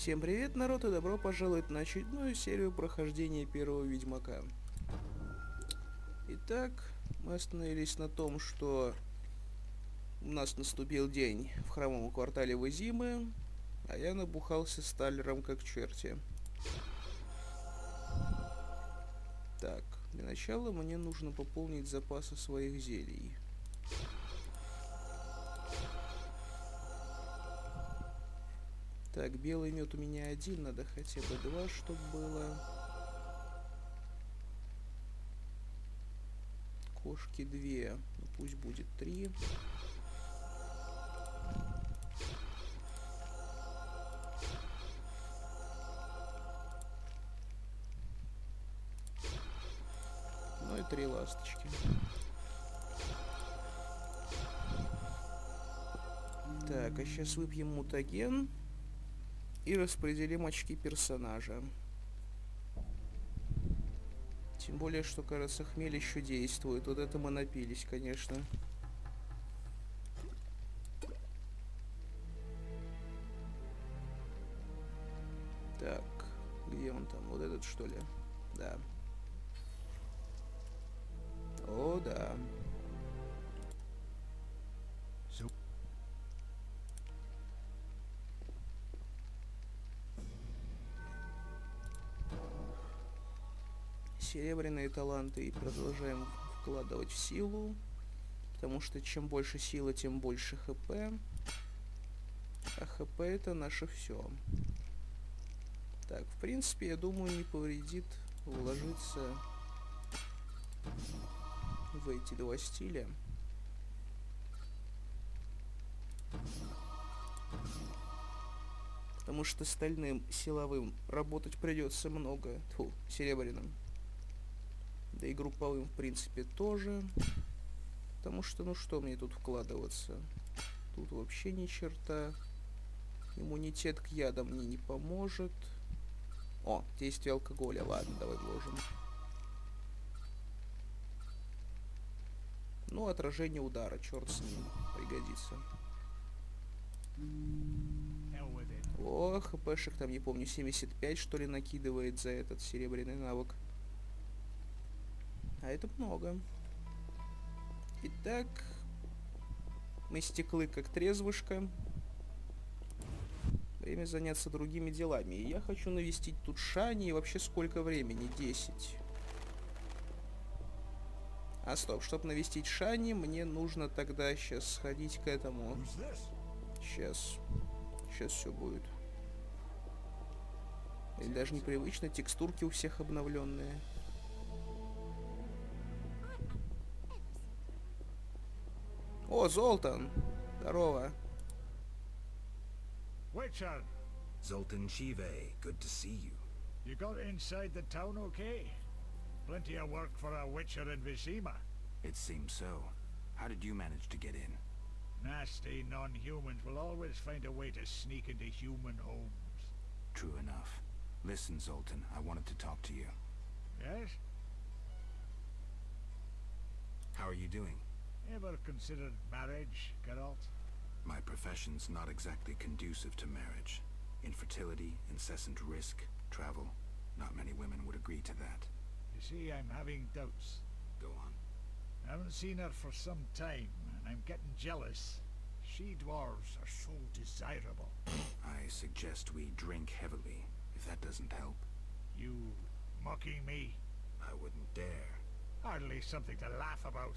Всем привет, народ, и добро пожаловать на очередную серию прохождения первого Ведьмака. Итак, мы остановились на том, что у нас наступил день в храмовом квартале Визимы, а я набухался сталлером как черти. Так, для начала мне нужно пополнить запасы своих зелий. Так, белый мед у меня один, надо хотя бы 2, чтобы было. Кошки 2, ну пусть будет 3. Ну и 3 ласточки. Так, а сейчас выпьем мутаген и распределим очки персонажа. Тем более, что, кажется, хмель еще действует. Вот это мы напились, конечно. Так, где он там? Вот этот, что ли? Да. О, да. Серебряные таланты и продолжаем вкладывать в силу. Потому что чем больше силы, тем больше хп. А хп это наше все. Так, в принципе, я думаю, не повредит вложиться в эти два стиля. Потому что стальным силовым работать придется много. Тьфу, серебряным. Да и групповым, в принципе, тоже. Потому что, ну что мне тут вкладываться? Тут вообще ни черта. Иммунитет к ядам мне не поможет. О, действие алкоголя. Ладно, давай вложим. Ну, отражение удара, черт с ним. Пригодится. О, хпшек там, не помню, 75 что ли накидывает за этот серебряный навык. А это много. Итак, мы стеклы как трезвышка. Время заняться другими делами. И я хочу навестить тут Шани. И вообще сколько времени? 10. А стоп, чтобы навестить Шани, мне нужно тогда сейчас сходить к этому. Сейчас все будет. И даже непривычно, текстурки у всех обновленные. О, Золтан! Здорово. Witcher! Zoltan Shive, good to see you. You got inside the town okay? Plenty of work for a Witcher in Vizima. It seems so. How did you manage to get in? Nasty non-humans will always find a way to sneak into human homes. True enough. Listen, Zoltan, I wanted to talk to you. Yes? How are you doing? Ever considered marriage, Geralt? My profession's not exactly conducive to marriage. Infertility, incessant risk, travel. Not many women would agree to that. You see, I'm having doubts. Go on. I haven't seen her for some time, and I'm getting jealous. She-dwarves are so desirable. I suggest we drink heavily, if that doesn't help. You mocking me? I wouldn't dare. Hardly something to laugh about.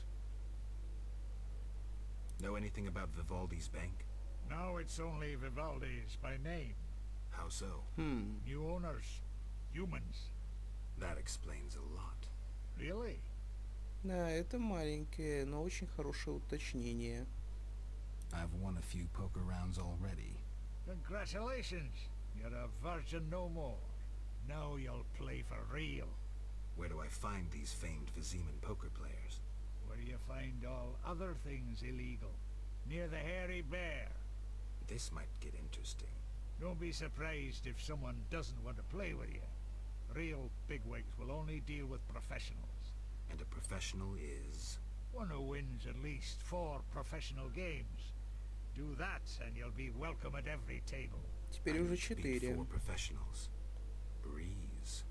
Know anything about Vivaldi's bank? Now it's only Vivaldi's by name. How so? New owners. Humans. That explains a lot. Really? Да, это маленькое, но очень хорошее уточнение. I've won a few poker rounds already. Congratulations! You're a virgin no more. Now you'll play for real. Where do I find these famed Viziman poker players? Where you find all other things illegal. Near the Hairy Bear. This might get interesting. Don't be surprised if someone doesn't want to play with you. Real bigwigs will only deal with professionals. And a professional is? One who wins at least 4 professional games. Do that and you'll be welcome at every table. Теперь I уже need to beat 4. 4 professionals. Breeze.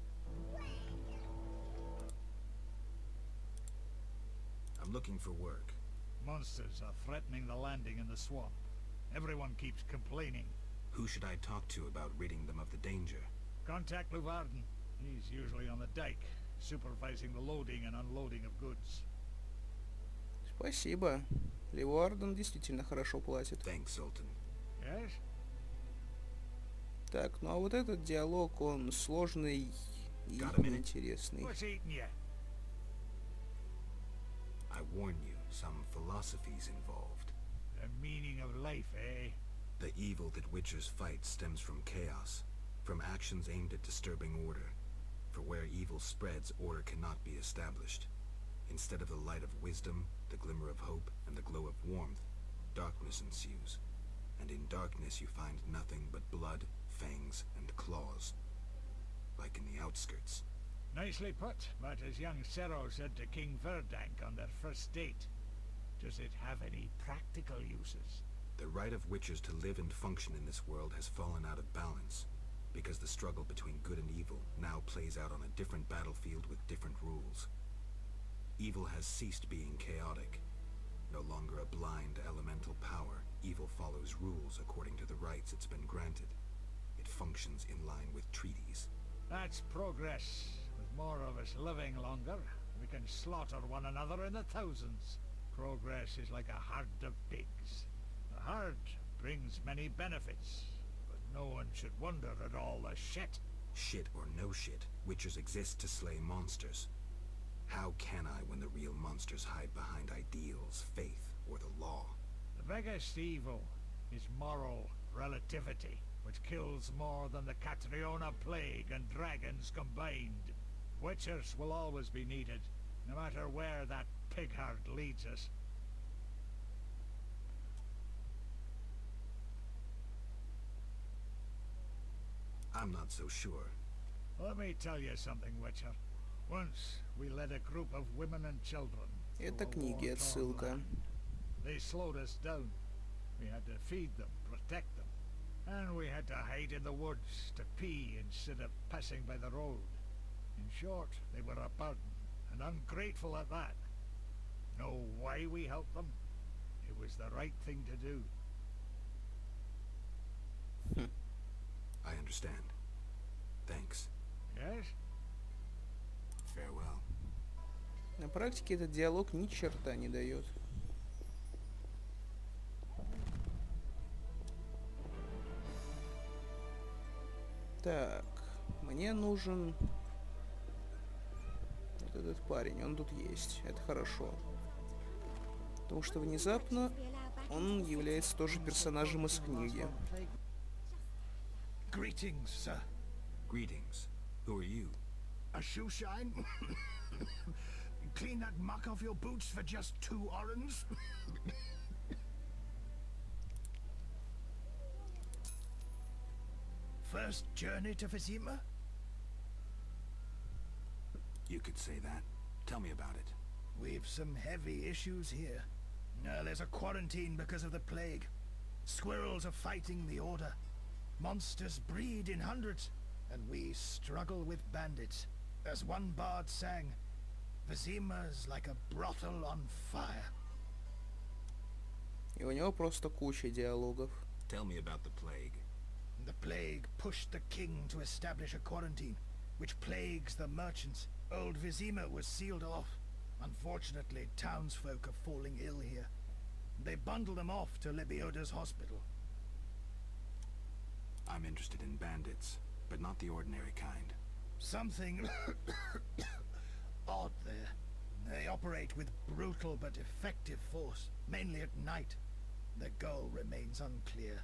I'm looking for work. Monsters are threatening the landing in the swamp. Everyone keeps complaining. Who should I talk to about ridding them of the danger? Contact Luvarden. He's usually on the dike, supervising the loading and unloading of goods. Спасибо. Ливуарден действительно хорошо платит. Thanks, Sultan. Yes? Так, ну а вот этот диалог, он сложный и Got a minute? интересный. What's eating you? I warn you, some philosophies involved. The meaning of life, eh? The evil that witchers fight stems from chaos, from actions aimed at disturbing order. For where evil spreads, order cannot be established. Instead of the light of wisdom, the glimmer of hope, and the glow of warmth, darkness ensues. And in darkness you find nothing but blood, fangs, and claws. Like in the outskirts. Nicely put, but as young Sero said to King Verdank on their first date, does it have any practical uses? The right of witchers to live and function in this world has fallen out of balance, because the struggle between good and evil now plays out on a different battlefield with different rules. Evil has ceased being chaotic. No longer a blind elemental power, evil follows rules according to the rights it's been granted. It functions in line with treaties. That's progress. With more of us living longer, we can slaughter one another in the thousands. Progress is like a herd of pigs. The herd brings many benefits, but no one should wonder at all the shit. Shit or no shit, witchers exist to slay monsters. How can I when the real monsters hide behind ideals, faith, or the law? The biggest evil is moral relativity, which kills more than the Catriona plague and dragons combined. Witchers will always be needed, no matter where that pig herd leads us. I'm not so sure. Let me tell you something, Witcher. Once we led a group of women and children. Это книги, отсылка. They slowed us down. We had to feed them, protect them. And we had to hide in the woods to pee instead of passing by the road. In short, they were a burden, and ungrateful at that. Know why we helped them? It was the right thing to do. I understand. Thanks. Yes? Farewell. На практике этот диалог ни черта не дает. Так, мне нужен вот этот парень, он тут есть, это хорошо. Потому что внезапно он является тоже персонажем из книги. Greetings, sir. Greetings. Who are you? A shoe shine? Clean that muck off your boots for just 2 orens? First journey to Vizima? You could say that. Tell me about it. We've some heavy issues here. There's a quarantine because of the plague. Squirrels are fighting the Order. Monsters breed in hundreds, and we struggle with bandits. As one bard sang, Vizima's like a brothel on fire. И у него просто куча диалогов. Tell me about the plague. The plague pushed the king to establish a quarantine, which plagues the merchants. Old Vizima was sealed off. Unfortunately, townsfolk are falling ill here. They bundle them off to Lebioda's hospital. I'm interested in bandits, but not the ordinary kind. Something odd there. They operate with brutal but effective force, mainly at night. Their goal remains unclear.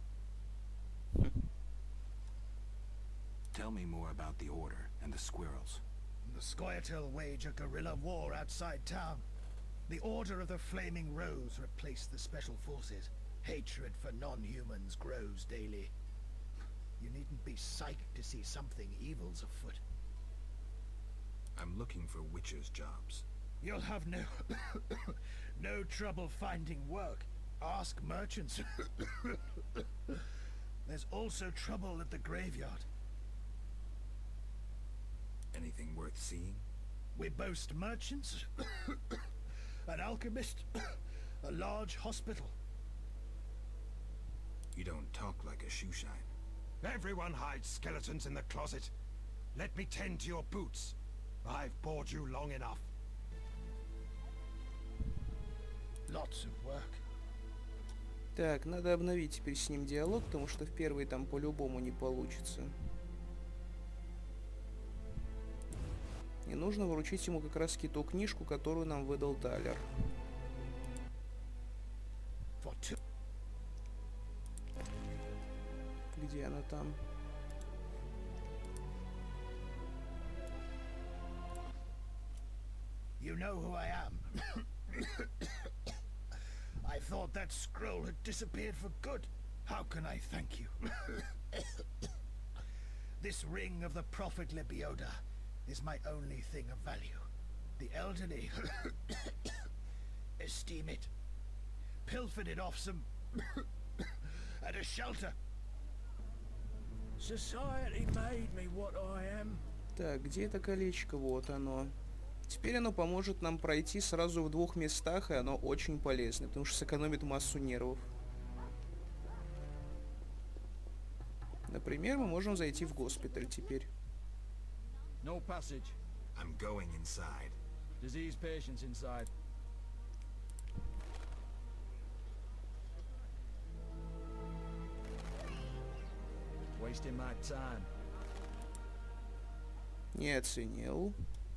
Tell me more about the Order and the squirrels. The Scoia'tael wage a guerrilla war outside town. The Order of the Flaming Rose replaced the Special Forces. Hatred for non-humans grows daily. You needn't be psyched to see something evil's afoot. I'm looking for witchers' jobs. You'll have no trouble finding work. Ask merchants. There's also trouble at the graveyard. Anything worth seeing? We boast merchants, an alchemist, a large hospital. You don't talk like a shoeshine. Everyone hides skeletons in the closet. Let me tend to your boots. I've bored you long enough. Lots of work. Так, надо обновить теперь с ним диалог, потому что в первый там по-любому не получится. И нужно вручить ему как раз ту книжку, которую нам выдал Талер. Где она там? You know who I am. I thought that scroll had disappeared for good. How can I thank you? This ring of the prophet Lebioda is my only thing of value. The elderly esteem it. Pilfered it off some at a shelter. Society made me what I am. Так, где это колечко? Вот оно. Теперь оно поможет нам пройти сразу в 2 местах, и оно очень полезно, потому что сэкономит массу нервов. Например, мы можем зайти в госпиталь теперь. No passage. I'm going inside. Disease patients inside. Wasting my time. Не оценил.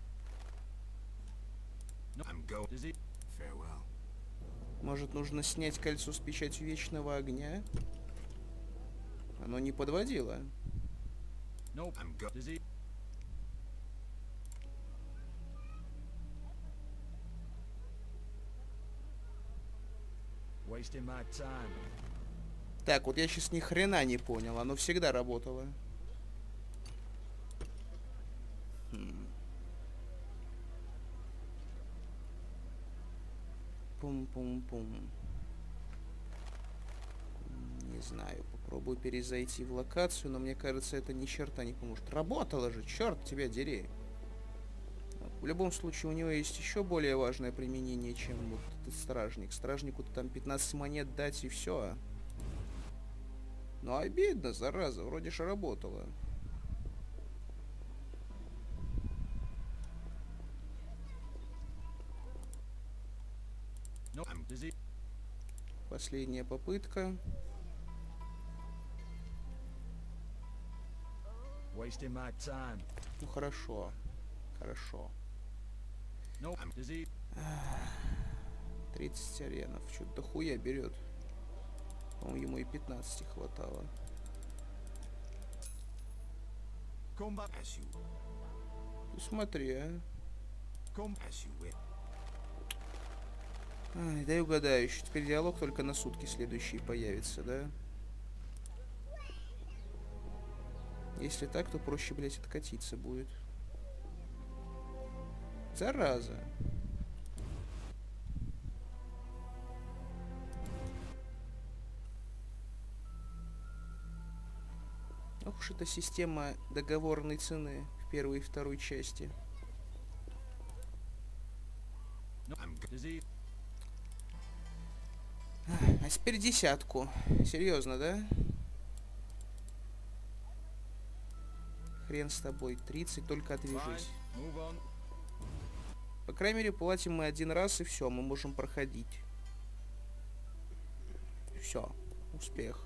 I'm going. Disease. Farewell. Может, нужно снять кольцо с печатью вечного огня? Оно не подводило. Nope. I'm go. Disease. Wasting my time. Так, вот я сейчас ни хрена не понял. Оно всегда работало. Пум-пум-пум. Не знаю, попробую перезайти в локацию, но мне кажется, это ни черта не поможет. Работало же, черт тебя дери. В любом случае, у него есть еще более важное применение, чем вот этот стражник. Стражнику-то там 15 монет дать и все. Ну, обидно, зараза, вроде же работало. Nope. Disease. Последняя попытка. Wasting my time. Ну, хорошо. Хорошо. Nope. Disease. 30 аренов. Что-то дохуя берет. По-моему, ему и 15 хватало. Come back as you. Ты смотри, а. Come as you will. Ай, дай угадаю, еще теперь диалог только на сутки следующий появится, да? Если так, то проще, блять, откатиться будет. Зараза. Ох уж эта система договорной цены в первой и второй части. I'm go. Disease. А теперь 10. Серьезно, да? Хрен с тобой. 30, только отвяжись. Fine. Move on. По крайней мере, платим мы один раз, и все, мы можем проходить. Все, успех.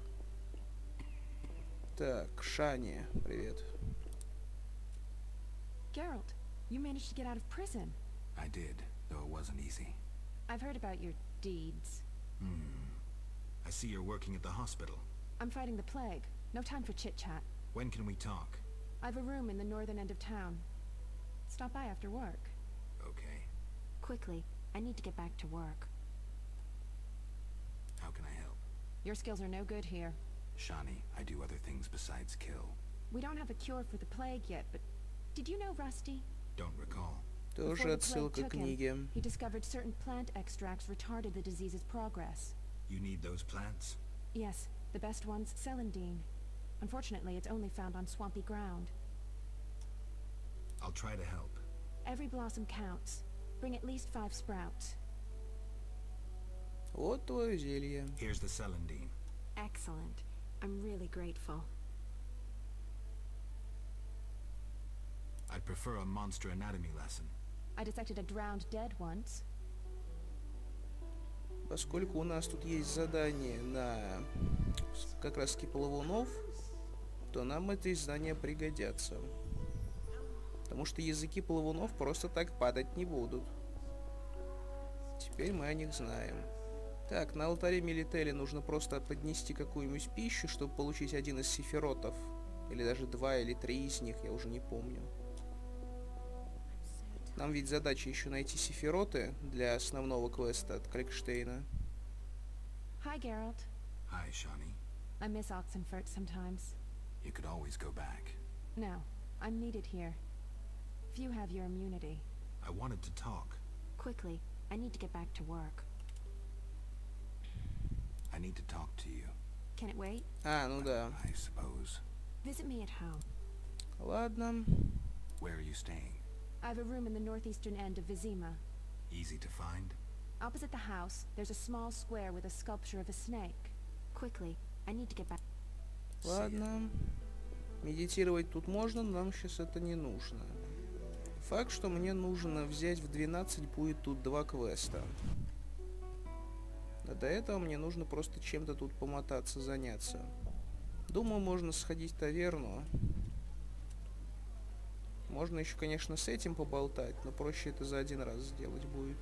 Так, Шани, привет. Geralt, you managed to get out of prison. I did, though it wasn't easy. I've heard about your deeds. I see you're working at the hospital. I'm fighting the plague. No time for chit-chat. When can we talk? I've a room in the northern end of town. Stop by after work. Okay. Quickly, I need to get back to work. How can I help? Your skills are no good here. Shani, I do other things besides kill. We don't have a cure for the plague yet, but did you know Rusty? Don't recall. Тоже Before the plague отсылка к took him, книге. he discovered certain plant extracts retarded the disease's progress. You need those plants? Yes, the best ones, Celandine. Unfortunately, it's only found on swampy ground. I'll try to help. Every blossom counts. Bring at least 5 sprouts. Вот твое зелье. Here's the celandine. Excellent. I'm really grateful. I'd prefer a monster anatomy lesson. I dissected a drowned dead once. Поскольку у нас тут есть задание на как раз таки плавунов, то нам эти знания пригодятся. Потому что языки плавунов просто так падать не будут. Теперь мы о них знаем. Так, на алтаре Мелители нужно просто поднести какую-нибудь пищу, чтобы получить один из сефиротов. Или даже 2 или 3 из них, я уже не помню. Нам ведь задача еще найти сефироты для основного квеста от Крикштейна. Hi, Geralt. Hi, Shani. I miss Oxenfurt sometimes. You could always go back. No, I'm needed here. Few have your immunity. I wanted to talk. Quickly, I need to get back to work. I need to talk to you. Can it wait? А, ну да. I suppose. Visit me at home. Ладно. Where are you staying? I have a room in the northeastern end of Vizima. Easy to find? Opposite the house, there's a small square with a sculpture of a snake. Quickly, I need to get back. Ладно. Медитировать тут можно, но нам сейчас это не нужно. Факт, что мне нужно взять в 12, будет тут 2 квеста. А до этого мне нужно просто чем-то тут помотаться, заняться. Думаю, можно сходить в таверну. Можно еще, конечно, с этим поболтать, но проще это за один раз сделать будет.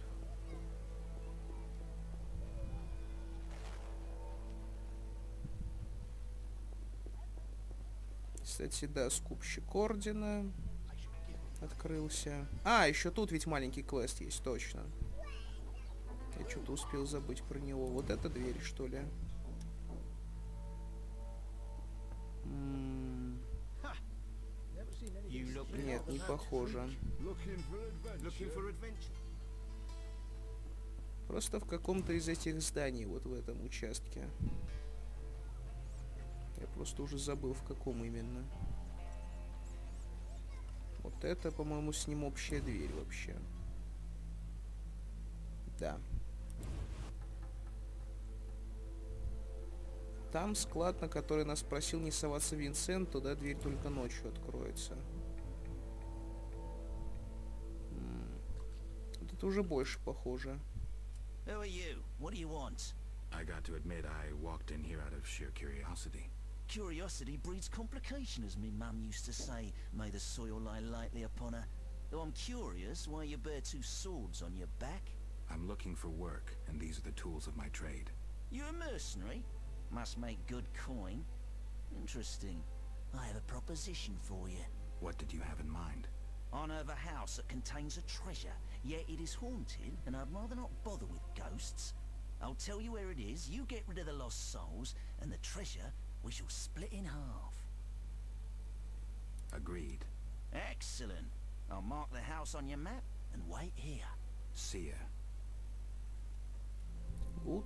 Кстати, да, скупщик ордена открылся. А, еще тут ведь маленький квест есть, точно. Я что-то успел забыть про него. Вот эта дверь, что ли? Нет, не похоже. Просто в каком-то из этих зданий, вот в этом участке. Я просто уже забыл, в каком именно. Вот это, по-моему, с ним общая дверь вообще. Да. Там склад, на который нас просил не соваться Винсент, туда дверь только ночью откроется. Вот это уже больше похоже. Who are you? What do you want? I got to admit, I walked in here out of sheer curiosity. Curiosity breeds complication, as me mum used to say. May the soil lie lightly upon her. Though I'm curious why you bear 2 swords on your back. I'm looking for work, and these are the tools of my trade. You a mercenary? Must make good coin. Interesting. I have a proposition for you. What did you have in mind? I know of a house that contains a treasure, yet it is haunted, and I'd rather not bother with ghosts. I'll tell you where it is, you get rid of the lost souls, and the treasure we shall split in half. Agreed. Excellent. I'll mark the house on your map and wait here. See ya. Good.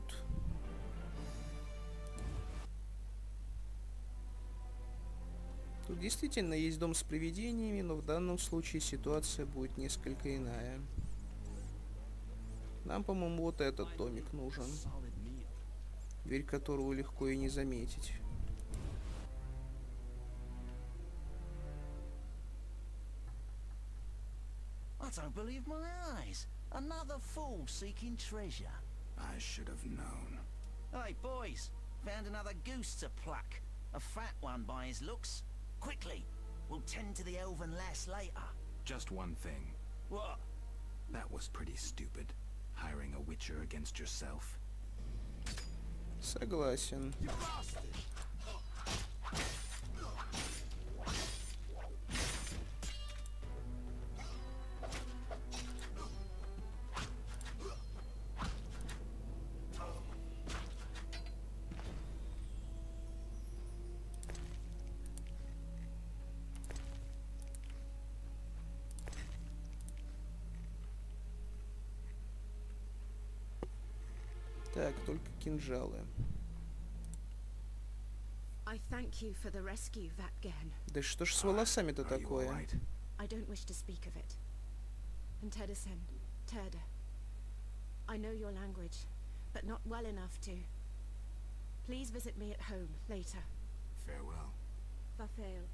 Тут действительно есть дом с привидениями, но в данном случае ситуация будет несколько иная. Нам, по-моему, вот этот домик нужен. Дверь которого легко и не заметить. I don't believe my eyes. Another fool seeking treasure. I should have known. Hey, boys. Found another goose to pluck. A fat one by his looks. Quickly. We'll tend to the elven lass later. Just one thing. What? That was pretty stupid. Hiring a witcher against yourself. Согласен. Так, только кинжалы. I Thank you for the rescue, Vatgen. Да что ж с волосами-то Are you all такое? right? I don't wish to speak of it. And Tedison, Turda. I know your language, but not well enough to. Please visit me at home later. Farewell. Vafail.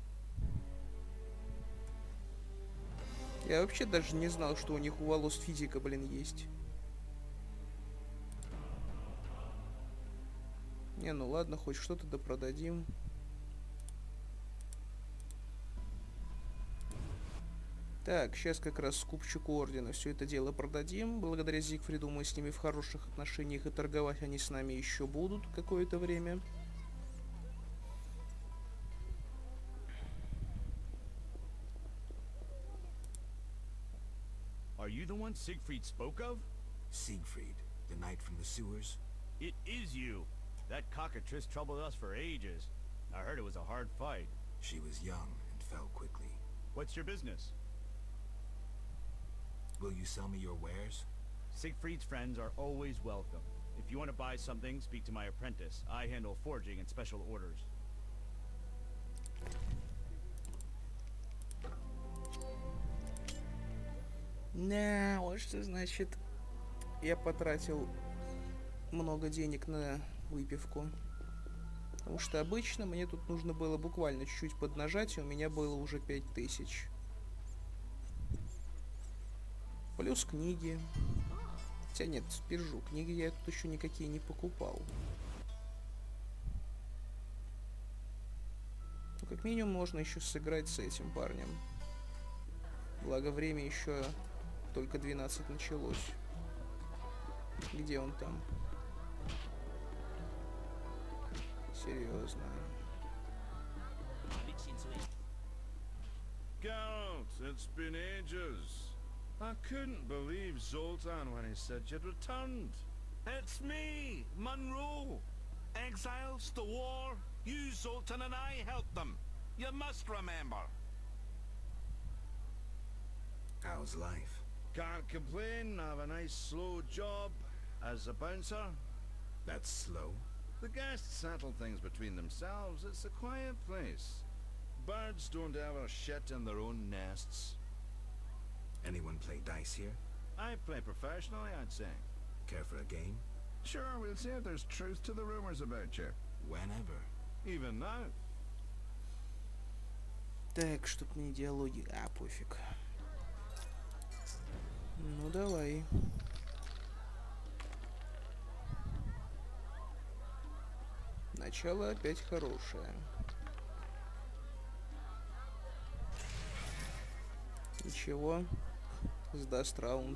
Я вообще даже не знал, что у них у волос физика, блин, есть. Не, ну ладно, хоть что-то да продадим. Так, сейчас как раз скупщику ордена все это дело продадим. Благодаря Зигфриду мы с ними в хороших отношениях, и торговать они с нами еще будут какое-то время. Are you the one Siegfried spoke of? Siegfried, the knight from the sewers? It is you. That cockatrice troubled us for ages. I heard it was a hard fight. She was young and fell quickly. What's your business? Will you sell me your wares? Siegfried's friends are always welcome. If you want to buy something, speak to my apprentice. I handle forging and special orders. Да, вот что значит, я потратил много денег на выпивку. Потому что обычно мне тут нужно было буквально чуть-чуть поднажать, и у меня было уже 5000. Плюс книги. Хотя нет, спержу, книги я тут еще никакие не покупал. Ну, как минимум, можно еще сыграть с этим парнем. Благо, время еще только 12 началось. Где он там? Серьезно. Geralt, it's been ages. I couldn't believe Zoltan when he said you'd returned. It's me, Monroe. Exiles, the war. You, Zoltan, and I helped them. You must remember. How's life? Can't complain. I have a nice slow job as a bouncer. That's slow. The guests settle things between themselves. It's a quiet place. Birds don't ever shit in their own nests. Anyone play dice here? I play professionally, I'd say. Care for a game? Sure, we'll see if there's truth to the rumors about you. Whenever. Even now. Так, чтоб не диалоги. А, пофиг. Ну, давай. Начало опять хорошее. Ничего. Сдаст раунд.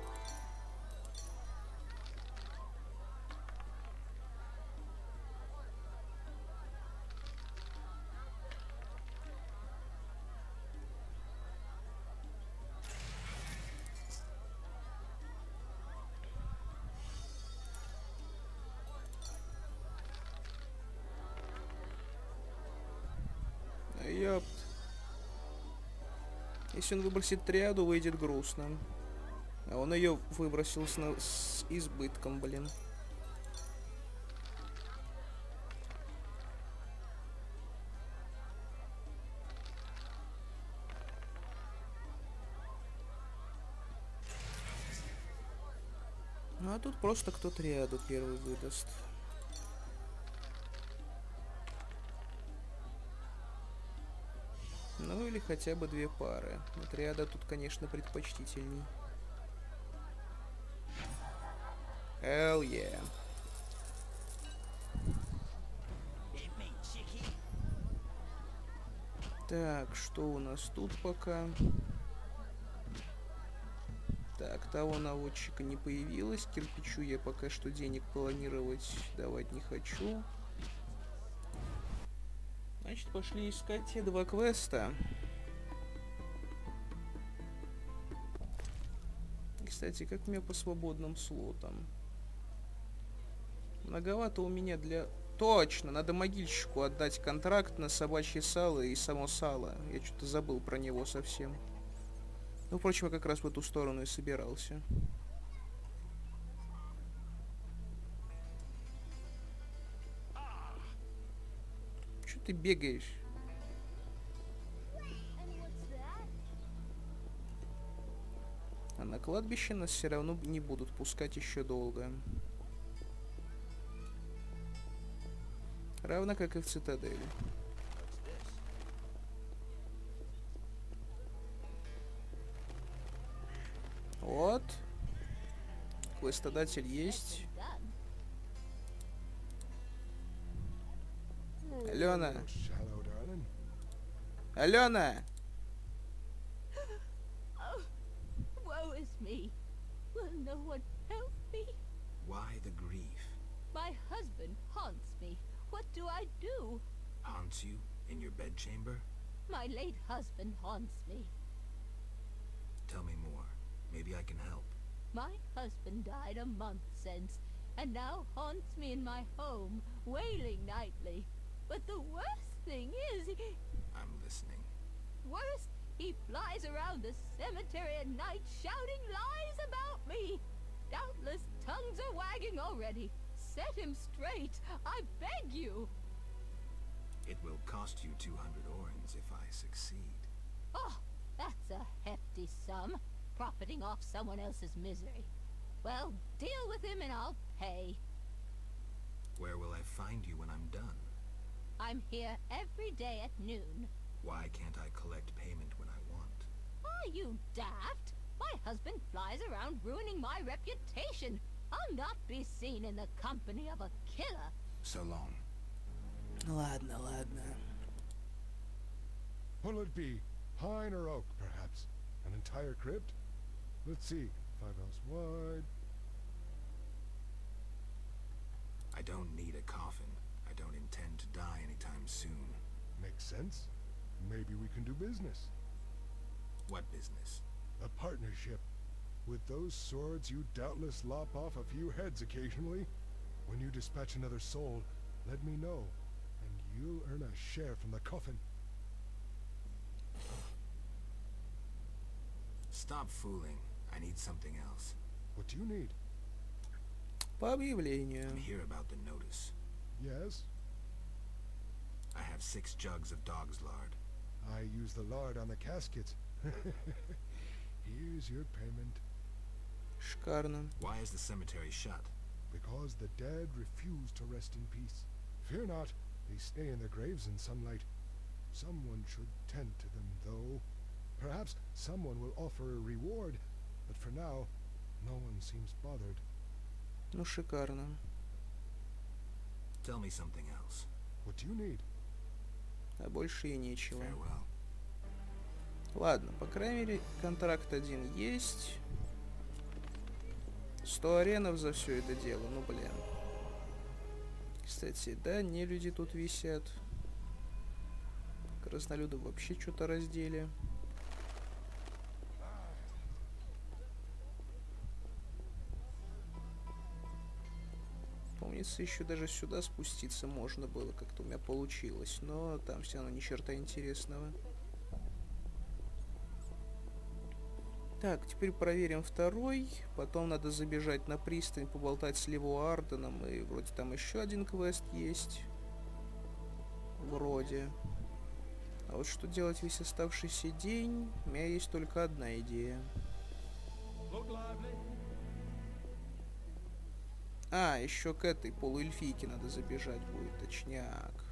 Ёпт. Если он выбросит триаду, выйдет грустно. А он ее выбросил с избытком, блин. Ну а тут просто кто триаду первый выдаст. Ну или хотя бы 2 пары. Но триада тут, конечно, предпочтительней. Hell yeah. Так, что у нас тут пока? Так, того наводчика не появилось. Кирпичу я пока что денег планировать давать не хочу. Значит, пошли искать те 2 квеста. Кстати, как мне по свободным слотам? Многовато у меня для... Точно, надо могильщику отдать контракт на собачье сало и само сало. Я что-то забыл про него совсем. Ну, впрочем, я как раз в эту сторону и собирался. ты бегаешь? А на кладбище нас все равно не будут пускать еще долго. Равно как и в цитадели. Вот. Квестодатель есть. Алена. Алена! Woe is me. Will no one help me? Why the grief? My husband haunts me. What do I do? Haunts you? In your bedchamber? My late husband haunts me. Tell me more. Maybe I can help. My husband died a month since, and now haunts me in my home, wailing nightly. But the worst thing is, I'm listening. worst, he flies around the cemetery at night shouting lies about me. Doubtless tongues are wagging already. Set him straight, I beg you. It will cost you 200 orens if I succeed. Oh, that's a hefty sum, profiting off someone else's misery. Well, deal with him and I'll pay. Where will I find you when I'm done? I'm here every day at noon. Why can't I collect payment when I want? Are you daft? My husband flies around ruining my reputation. I'll not be seen in the company of a killer. So long. Ладно, ладно. What'll it be? Pine or oak, perhaps? An entire crypt? Let's see. 5 house wide. I don't need a coffin. I don't intend to die anytime soon. Makes sense. Maybe we can do business. What business? A partnership. With those swords, you doubtless lop off a few heads occasionally. When you dispatch another soul, let me know, and you'll earn a share from the coffin. Stop fooling. I need something else. What do you need? По объявлению. I'm here about the notice. Yes? I have 6 jugs of dog's lard. I use the lard on the caskets. Here's your payment. Шикарно. Why is the cemetery shut? Because the dead refuse to rest in peace. Fear not, they stay in their graves in sunlight. Someone should tend to them, though. Perhaps someone will offer a reward, but for now, no one seems bothered. Ну, шикарно. Tell me something else. What do you need? А больше и нечего. Farewell. Ладно, по крайней мере, контракт один есть. 100 аренов за все это дело, ну блин. Кстати, да, не люди тут висят. Краснолюды вообще что-то раздели. Помнится, еще даже сюда спуститься можно было, как-то у меня получилось, но там все равно ни черта интересного. Так, теперь проверим второй. Потом надо забежать на пристань, поболтать с Левуарденом. И вроде там еще один квест есть. Вроде. А вот что делать весь оставшийся день, у меня есть только одна идея. А, еще к этой полуэльфийке надо забежать будет, точняк.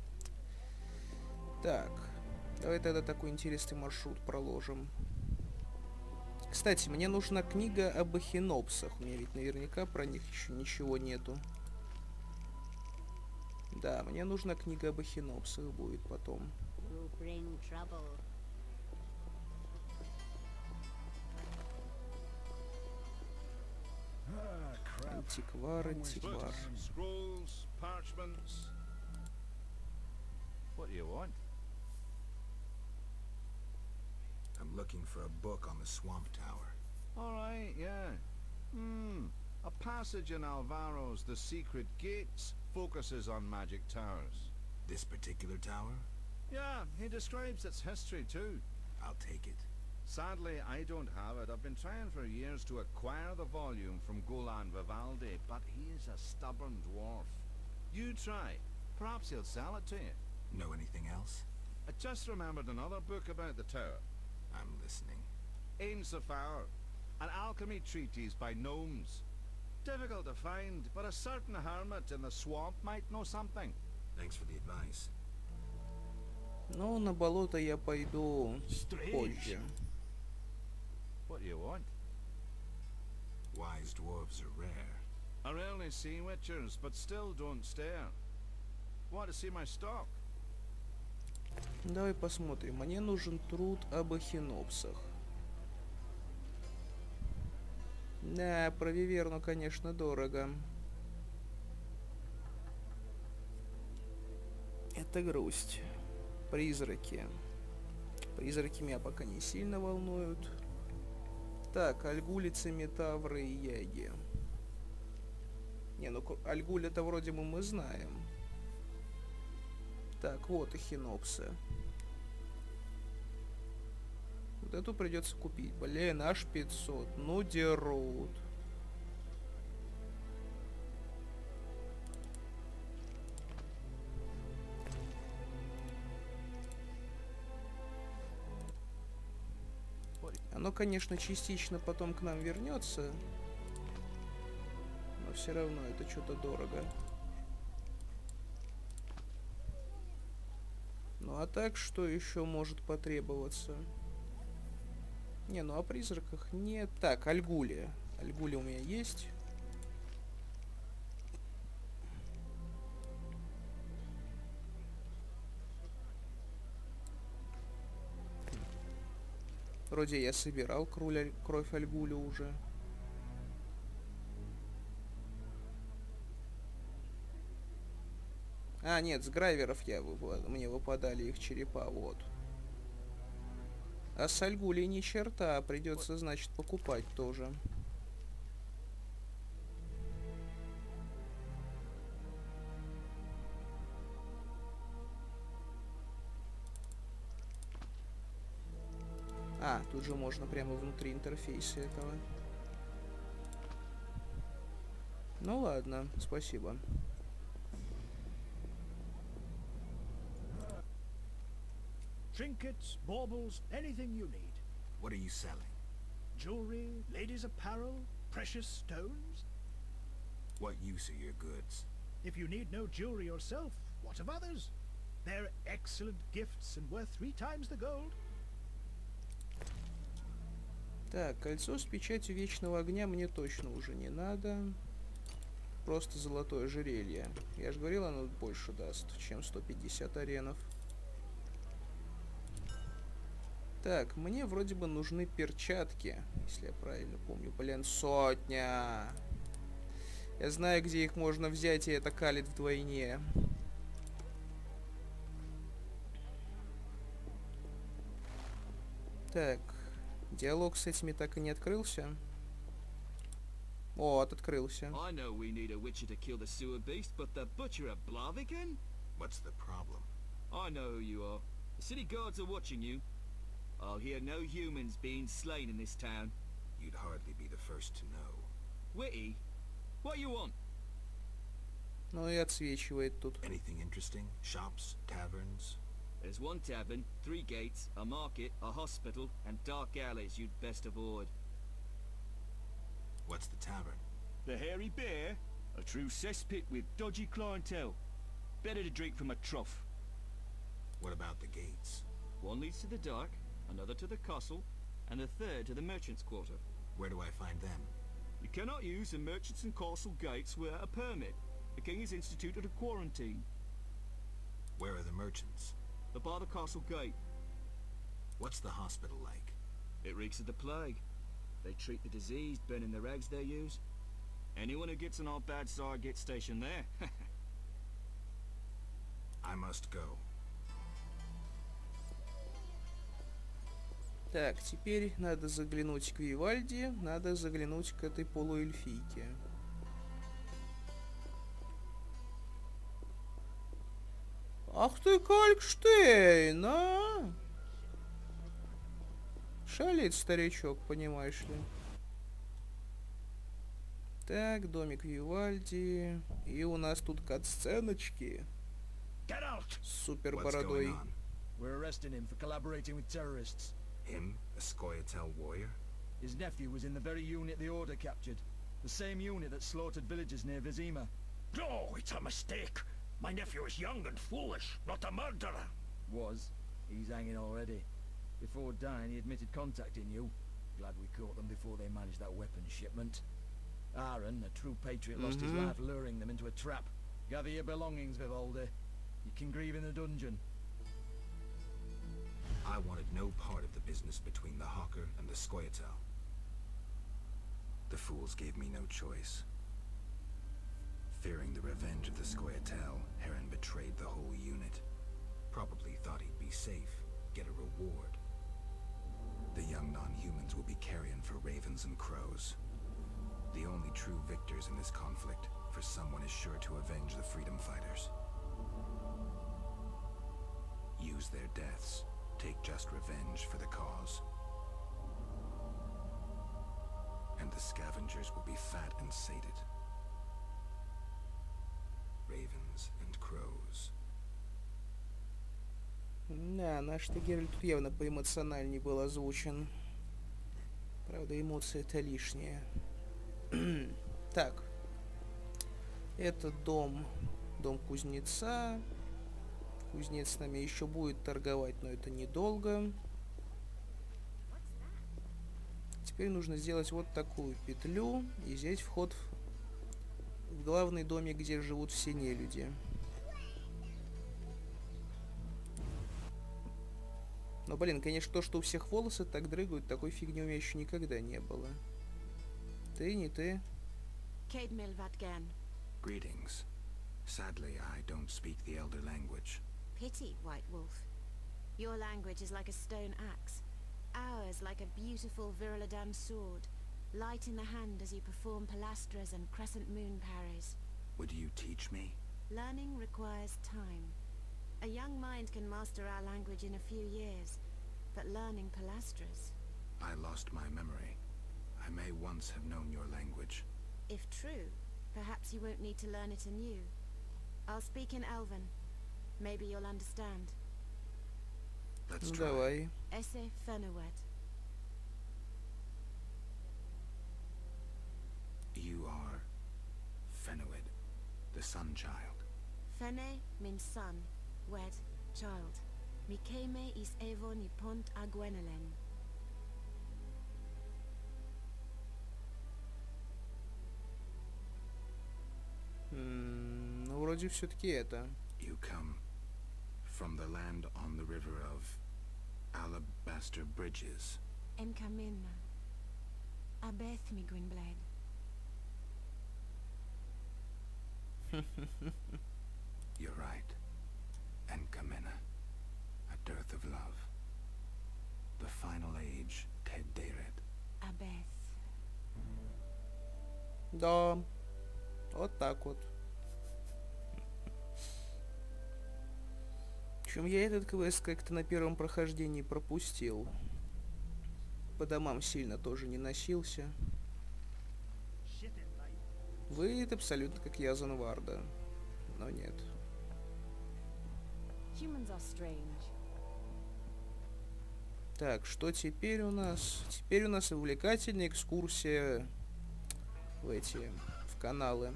Так, давай тогда такой интересный маршрут проложим. Кстати, мне нужна книга об эхинопсах. У меня ведь наверняка про них еще ничего нету. Да, мне нужна книга об эхинопсах будет потом. Антиквар, антиквар. Scrolls, parchments. What do you want? I'm looking for a book on the Swamp Tower. All right, yeah. A passage in Alvaro's The Secret Gates focuses on magic towers. This particular tower? Yeah, he describes its history too. I'll take it. Sadly, I don't have it. I've been trying for years to acquire the volume from Golan Vivaldi, but he is a stubborn dwarf. You try. Perhaps he'll sell it to you. Know anything else? I just remembered another book about the tower. I'm listening. Ain Safar, an alchemy treatise by gnomes. Difficult to find, but a certain hermit in the swamp might know something. Thanks for the advice. Но на болото я пойду позже. What do you want? Wise dwarves are rare. I rarely see witchers, but still don't stare. Want to see my stock? Давай посмотрим. Мне нужен труд об эхинопсах. Да, про виверну, конечно, дорого. Это грусть. Призраки. Призраки меня пока не сильно волнуют. Так, альгулицы, метавры и яги. Не, ну альгуль-то вроде бы мы знаем. Так, вот эхинопсы. Вот эту придется купить. Блин, аж 500. Ну, дерут. Оно, конечно, частично потом к нам вернется. Но все равно это что-то дорого. Ну а так, что еще может потребоваться? Не, ну о призраках нет. Так, альгули. Альгули у меня есть. Вроде я собирал кровь альгуля уже. А, нет, с грайверов мне выпадали их черепа, вот. А с альгулей ни черта, придется, значит, покупать тоже. А, тут же можно прямо внутри интерфейса этого. Ну ладно, спасибо. Trinkets, baubles, anything you need. What are you selling? Jewelry, ladies' apparel, precious stones. What use are your goods? If you need no jewelry yourself, what of others? They're excellent gifts and worth 3 times the gold. Так, кольцо с печатью вечного огня мне точно уже не надо. Просто золотое ожерелье. Я же говорил, оно больше даст, чем 150 аренов. Так, мне вроде бы нужны перчатки, если я правильно помню. Блин, 100. Я знаю, где их можно взять, и это калит вдвойне. Так, диалог с этими так и не открылся. О, открылся. I know we need a witcher to kill the sewer beast, but the butcher of Blaviken? What's the problem? I know who you are. The city guards are watching you. I'll hear no humans being slain in this town. You'd hardly be the first to know. Witty, what you want? Ну и отсвечивает тут. Anything interesting? Shops? Taverns? There's one tavern, 3 gates, a market, a hospital, and dark alleys you'd best avoid. What's the tavern? The Hairy Bear? A true cesspit with dodgy clientele. Better to drink from a trough. What about the gates? One leads to the dark, another to the castle, and the third to the merchant's quarter. Where do I find them? You cannot use the merchants and castle gates without a permit. The king has instituted a quarantine. Where are the merchants? They're by the castle gate. What's the hospital like? It reeks of the plague. They treat the diseased, burning the rags they use. Anyone who gets on our bad side gets stationed there. I must go. Так, теперь надо заглянуть к Вивальди, надо заглянуть к этой полуэльфийке. Ах ты, Калькштейн, а? Шалит старичок, понимаешь ли. Так, домик Вивальди. И у нас тут кат-сценочки. с супер What's бородой. going on? We're arresting him for collaborating with terrorists. Him? A Scoia'tael warrior? His nephew was in the very unit the Order captured. The same unit that slaughtered villagers near Vizima. No, it's a mistake. My nephew is young and foolish, not a murderer. Was. He's hanging already. Before dying, he admitted contacting you. Glad we caught them before they managed that weapons shipment. Aaron, a true patriot, lost his life luring them into a trap. Gather your belongings, Vivaldi. You can grieve in the dungeon. I wanted no part of the business between the Hawker and the Scoia'tael. The fools gave me no choice. Fearing the revenge of the Scoia'tael, Heron betrayed the whole unit. Probably thought he'd be safe, get a reward. The young non-humans will be carrion for ravens and crows. The only true victors in this conflict, for someone is sure to avenge the freedom fighters. Use their deaths, take just revenge for the cause. And the scavengers will be fat and sated. Ravens and crows. Да, наш-то Геральт тут явно поэмоциональнее был озвучен. Правда, эмоции-то лишние. Так. Это дом кузнеца. Кузнец с нами еще будет торговать, но это недолго. Теперь нужно сделать вот такую петлю и взять вход в главный домик, где живут все нелюди. Но, блин, конечно, то, что у всех волосы так дрыгают, такой фигни у меня еще никогда не было. Ты, не ты. Greetings. Sadly, I don't speak the Elder language. Pity, White Wolf. Your language is like a stone axe. Ours like a beautiful Viriladan sword. Light in the hand as you perform pilastras and crescent moon parries. Would you teach me? Learning requires time. A young mind can master our language in a few years, but learning pilastras... I lost my memory. I may once have known your language. If true, perhaps you won't need to learn it anew. I'll speak in Elven. Maybe you'll understand. Let's try. Давай. Esse Fenowed. You are Fenowed, the Sun Child. Fene means son, wed, child. Mikeme is Evo ni pont a Gwenelen. Ну, вроде все-таки это. You come from the land on the river of Alabaster Bridges. Enkamina. Abeth mi Gwynblade. You're right. Enkamina. A dearth of love. The final age, Ted Deret. Abeth. Да. Вот так вот. В общем, я этот квест как-то на первом прохождении пропустил. По домам сильно тоже не носился. Выйдет абсолютно как я Занварда. Но нет. Так, что теперь у нас? Теперь у нас увлекательная экскурсия в каналы.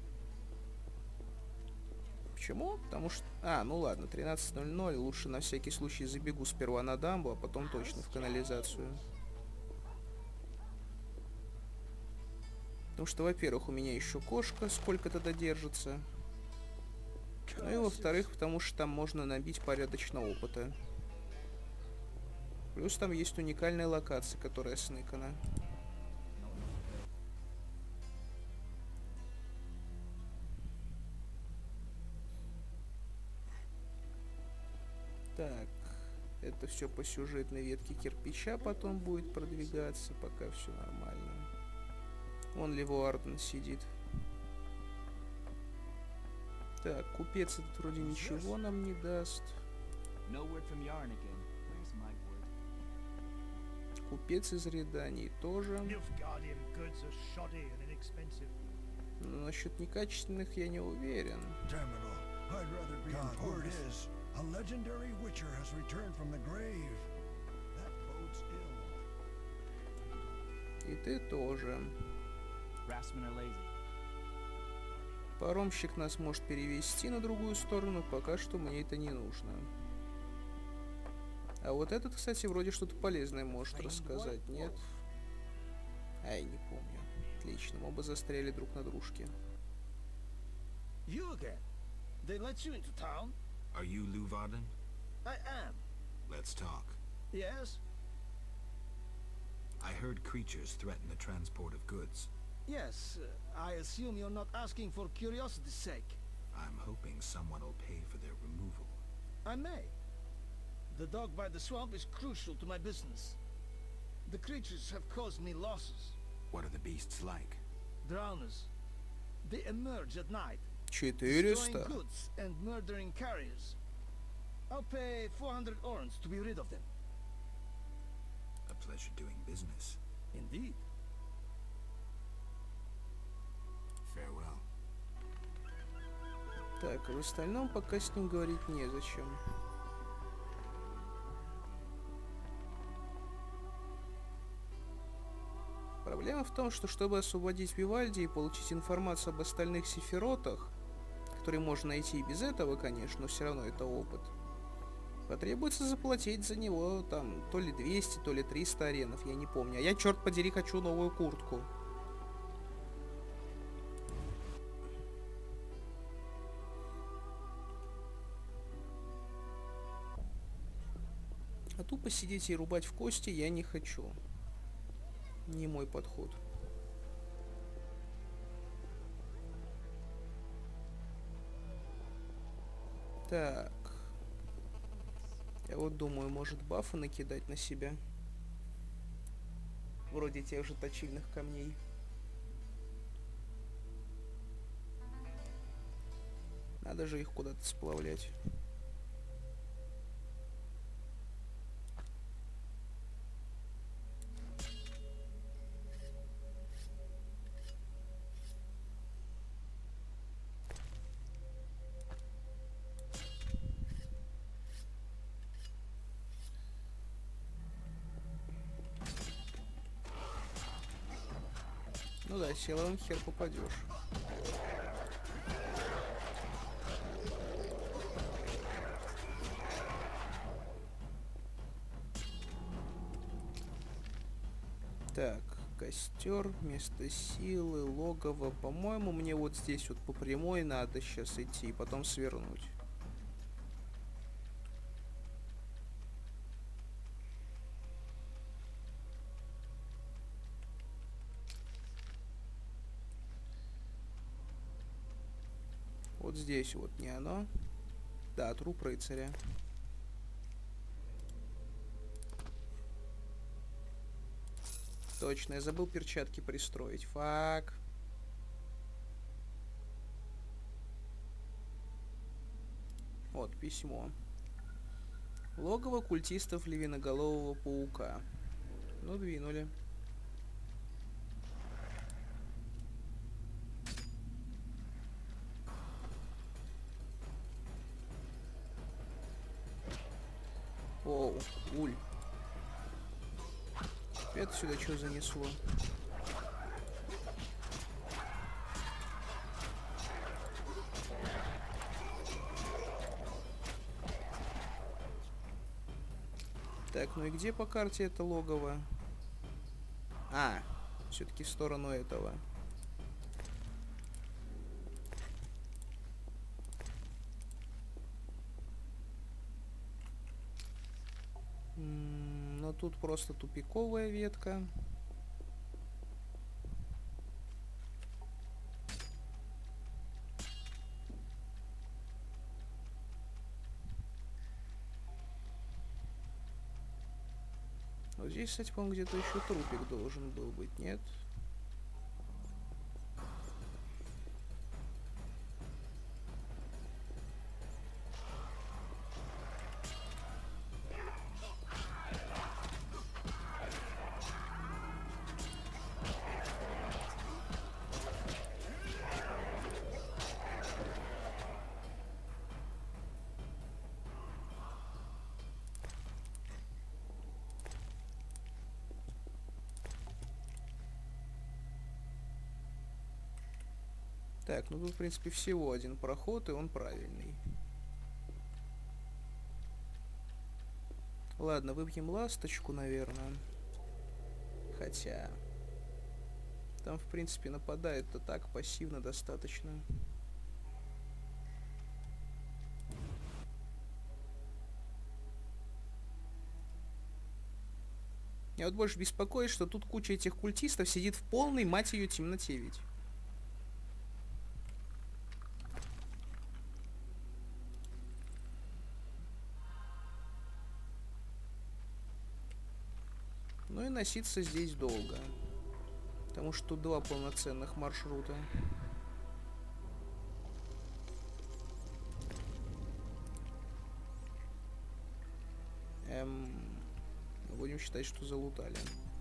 Почему? Потому что... ну ладно, 13:00. Лучше на всякий случай забегу сперва на дамбу, а потом точно в канализацию. Потому что, во-первых, у меня еще кошка сколько-то додержится. Ну и во-вторых, потому что там можно набить порядочно опыта. Плюс там есть уникальная локация, которая сныкана. Так, это все по сюжетной ветке кирпича потом будет продвигаться, пока все нормально. Вон Ливуарден сидит. Так, купец этот вроде ничего нам не даст. Купец из Редании тоже. Но насчет некачественных я не уверен. I'd rather be in word is, a legendary witcher has returned from the grave. That bodes ill. И ты тоже. Craftsmen are lazy. Паромщик нас может перевести на другую сторону, пока что мне это не нужно. А вот этот, кстати, вроде что-то полезное может рассказать, нет? Ай, не помню. Отлично, мы оба застряли друг на дружке. You again? They let you into town? Are you Luvarden? I am. Let's talk. Yes? I heard creatures threaten the transport of goods. Yes, I assume you're not asking for curiosity's sake. I'm hoping someone will pay for their removal. I may. The dog by the swamp is crucial to my business. The creatures have caused me losses. What are the beasts like? Drowners. They emerge at night, 400. destroying goods and murdering carriers. I'll pay 400 orens to be rid of them. A pleasure doing business. Indeed. Farewell. Так, в остальном пока с ним говорить незачем. Проблема в том, что чтобы освободить Вивальди и получить информацию об остальных сефиротах, которые можно найти и без этого, конечно, но все равно это опыт, потребуется заплатить за него там то ли 200, то ли 300 аренов, я не помню. А я, черт подери, хочу новую куртку. А тупо сидеть и рубать в кости я не хочу. Не мой подход. Так. Я вот думаю, может бафы накидать на себя. Вроде тех же точильных камней. Надо же их куда-то сплавлять. Ну да, силовым хер попадешь. Так, костер, место силы, логово. По-моему, мне вот здесь вот по прямой надо сейчас идти и потом свернуть. Вот здесь вот не оно. Да, труп рыцаря. Точно, я забыл перчатки пристроить. Фак. Вот письмо. Логово культистов львиноголового паука. Ну, двинули. Оу, уль. Это сюда что занесло? Так, ну и где по карте это логово? А, все-таки в сторону этого. Но тут просто тупиковая ветка. Вот здесь, кстати, по-моему, где-то еще трупик должен был быть, нет? Так, ну тут, в принципе, всего один проход, и он правильный. Ладно, выпьем ласточку, наверное. Хотя... Там, в принципе, нападает-то так пассивно достаточно. Меня вот больше беспокоит, что тут куча этих культистов сидит в полной, мать ее, темноте ведь. Ну и носиться здесь долго. Потому что тут 2 полноценных маршрута. Будем считать, что залутали.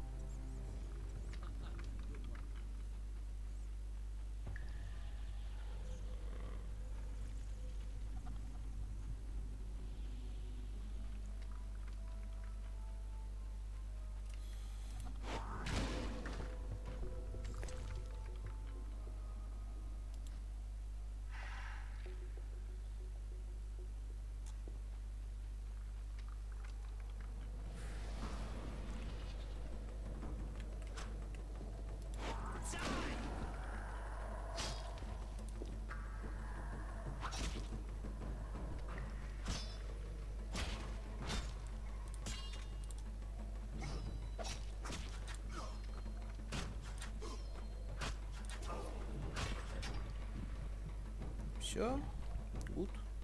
Все. Гуд.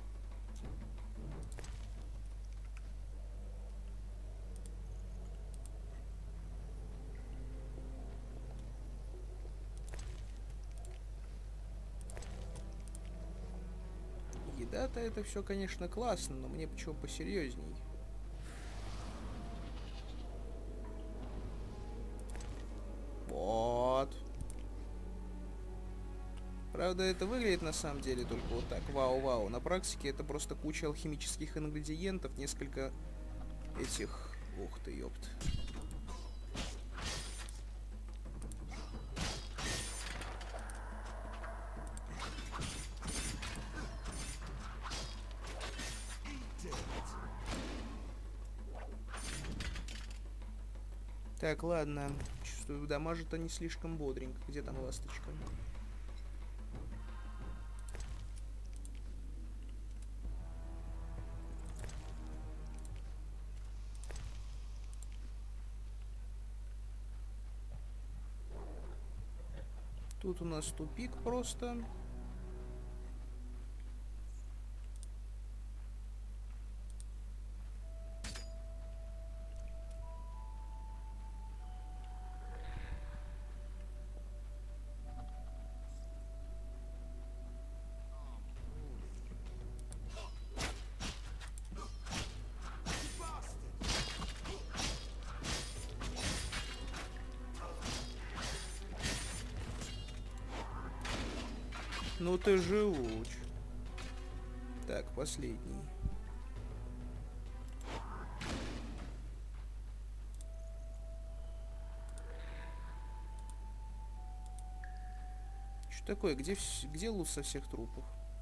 Еда-то это все, конечно, классно, но мне почему посерьезней. Вот. Правда, это выглядит на самом деле только вот так. Вау-вау. На практике это просто куча алхимических ингредиентов, несколько этих... Ух ты, ёпт. Так, ладно. Чувствую, дамажит они слишком бодренько. Где там ласточка? Тут у нас тупик просто. Ну ты живуч. Так, последний. Что такое? Где лут со всех трупов?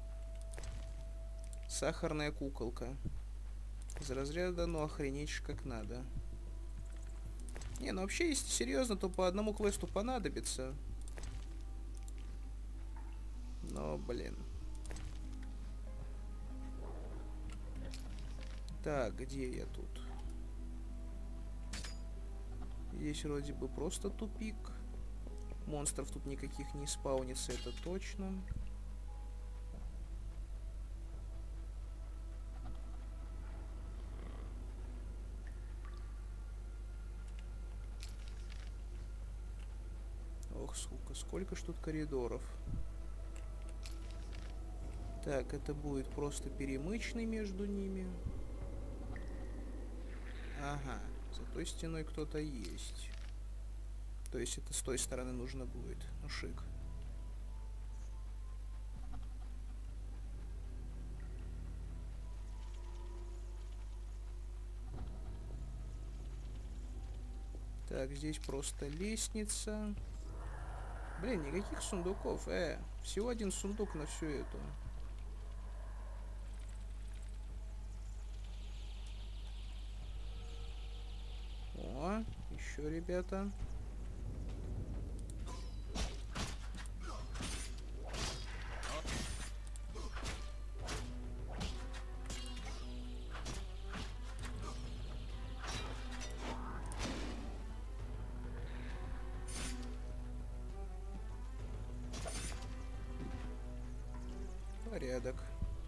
Сахарная куколка. Из разряда, ну охренеть ж как надо. Не, ну вообще, если серьезно, то по одному квесту понадобится. Но, блин. Так, где я тут? Здесь вроде бы просто тупик. Монстров тут никаких не спаунится, это точно. Ох, сука, сколько ж тут коридоров. Так, это будет просто перемычный между ними. Ага, за той стеной кто-то есть. То есть это с той стороны нужно будет. Ну, шик. Так, здесь просто лестница. Блин, никаких сундуков. Всего один сундук на всю эту. О, еще, ребята. Порядок.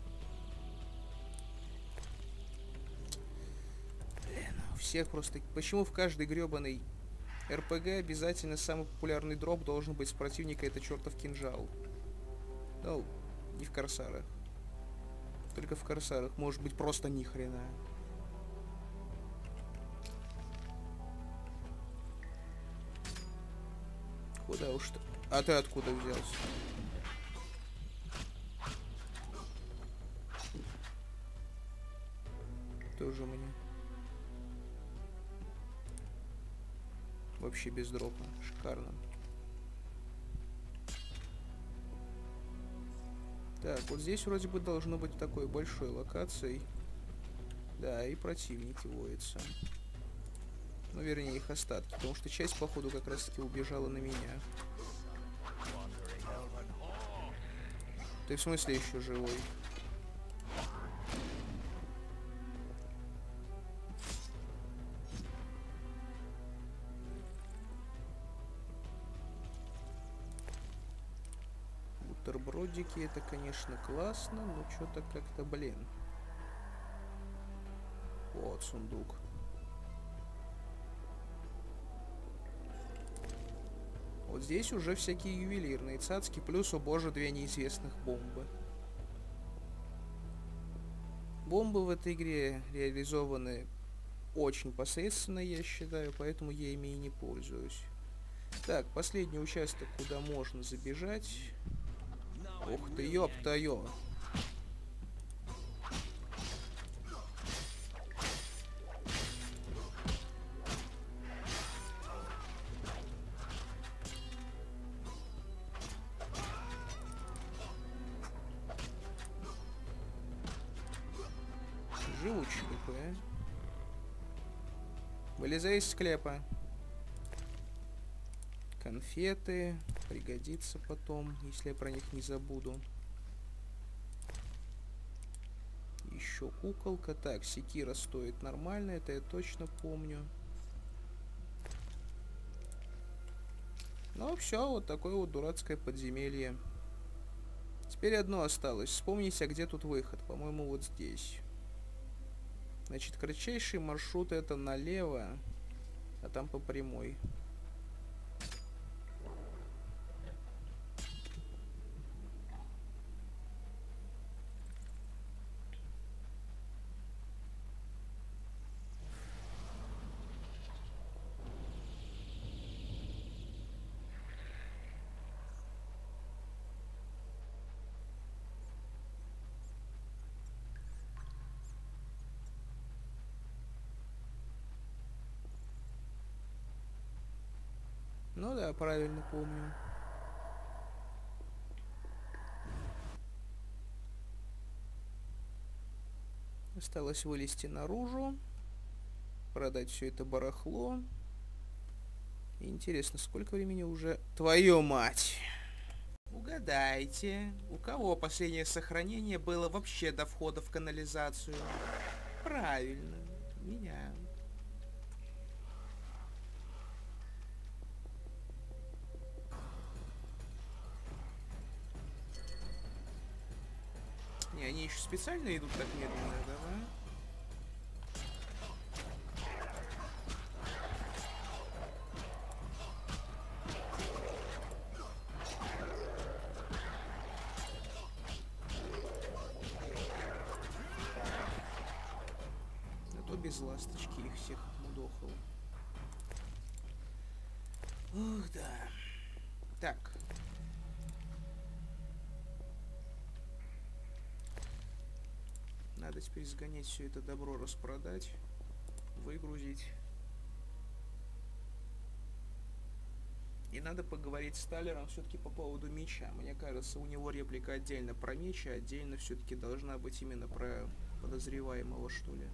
Блин, у всех просто... Почему в каждой гребаной РПГ обязательно самый популярный дроп должен быть с противника это чертов кинжал? Ну, не в Корсарах. Только в Корсарах может быть просто ни хрена. Куда уж ты? А ты откуда взялся? Тоже мне. Вообще без дропа. Шикарно. Так, вот здесь вроде бы должно быть такой большой локацией. Да, и противники водятся. Ну, вернее, их остатки. Потому что часть, походу, как раз таки убежала на меня. Ты в смысле еще живой? Бутербродики, это, конечно, классно, но что-то как-то, блин. Вот сундук. Вот здесь уже всякие ювелирные цацки, плюс, о боже, 2 неизвестных бомбы. Бомбы в этой игре реализованы очень посредственно, я считаю, поэтому я ими и не пользуюсь. Так, последний участок, куда можно забежать. Ух ты, ёпта-ё. Живучий какой, а? Вылезай из склепа. Конфеты. Пригодится потом, если я про них не забуду. Еще куколка. Так, секира стоит нормально, это я точно помню. Ну все, вот такое вот дурацкое подземелье. Теперь одно осталось. Вспомнить, а где тут выход? По-моему, вот здесь. Значит, кратчайший маршрут это налево, а там по прямой. Ну да, правильно помню. Осталось вылезти наружу, продать все это барахло. И интересно, сколько времени уже... Твою мать! Угадайте, у кого последнее сохранение было вообще до входа в канализацию? Правильно, меня. Не, они еще специально идут так медленно, давай. Зато без ласточки их всех мудохал. Ух, да. Так. Надо теперь сгонять все это добро, распродать, выгрузить. И надо поговорить с Талером все-таки по поводу меча. Мне кажется, у него реплика отдельно про меч, а отдельно все-таки должна быть именно про подозреваемого, что ли.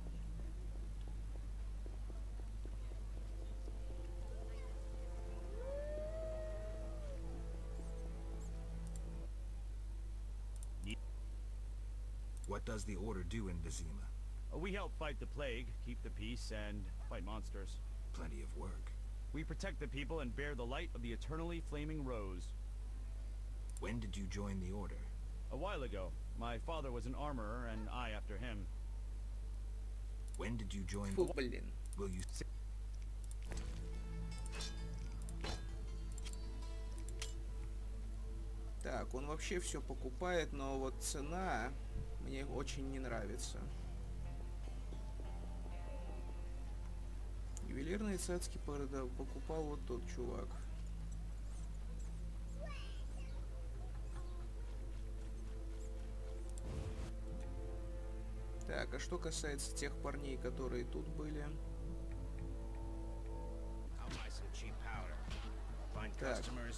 What does the Order do in Vizima? We help fight the plague, keep the peace, and fight monsters. Plenty of work. We protect the people and bear the light of the eternally flaming rose. When did you join the Order? A while ago. My father was an armorer, and I after him. When did you join Фу, the... блин. Will you... Так, он вообще все покупает, но вот цена мне очень не нравится. Ювелирные цацки покупал вот тот чувак. Так, а что касается тех парней, которые тут были... Так.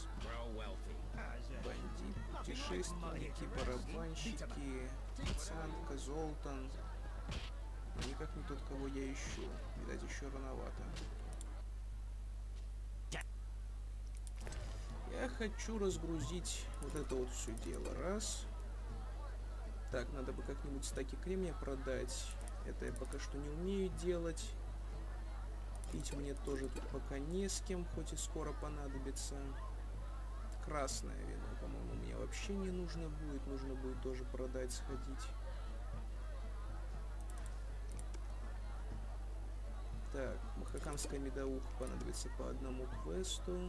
Бандит, путешественники, барабанщики, пацанка, Золтан. Никак не тот, кого я ищу. Видать, еще рановато. Я хочу разгрузить вот это вот все дело. Раз. Так, надо бы как-нибудь стаки кремния продать. Это я пока что не умею делать. Пить мне тоже тут пока не с кем, хоть и скоро понадобится. Красное вино, по-моему, мне вообще не нужно будет. Нужно будет тоже продать, сходить. Так, махакамская медовуха понадобится по одному квесту.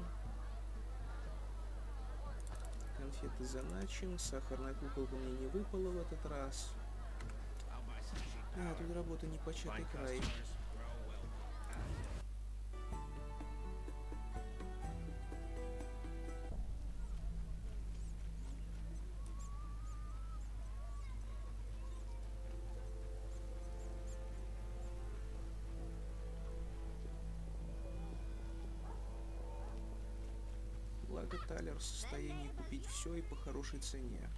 Конфеты заначим. Сахарная куколка мне не выпала в этот раз. А, тут работа непочатый край. Благо Талер в состоянии купить все и по хорошей цене.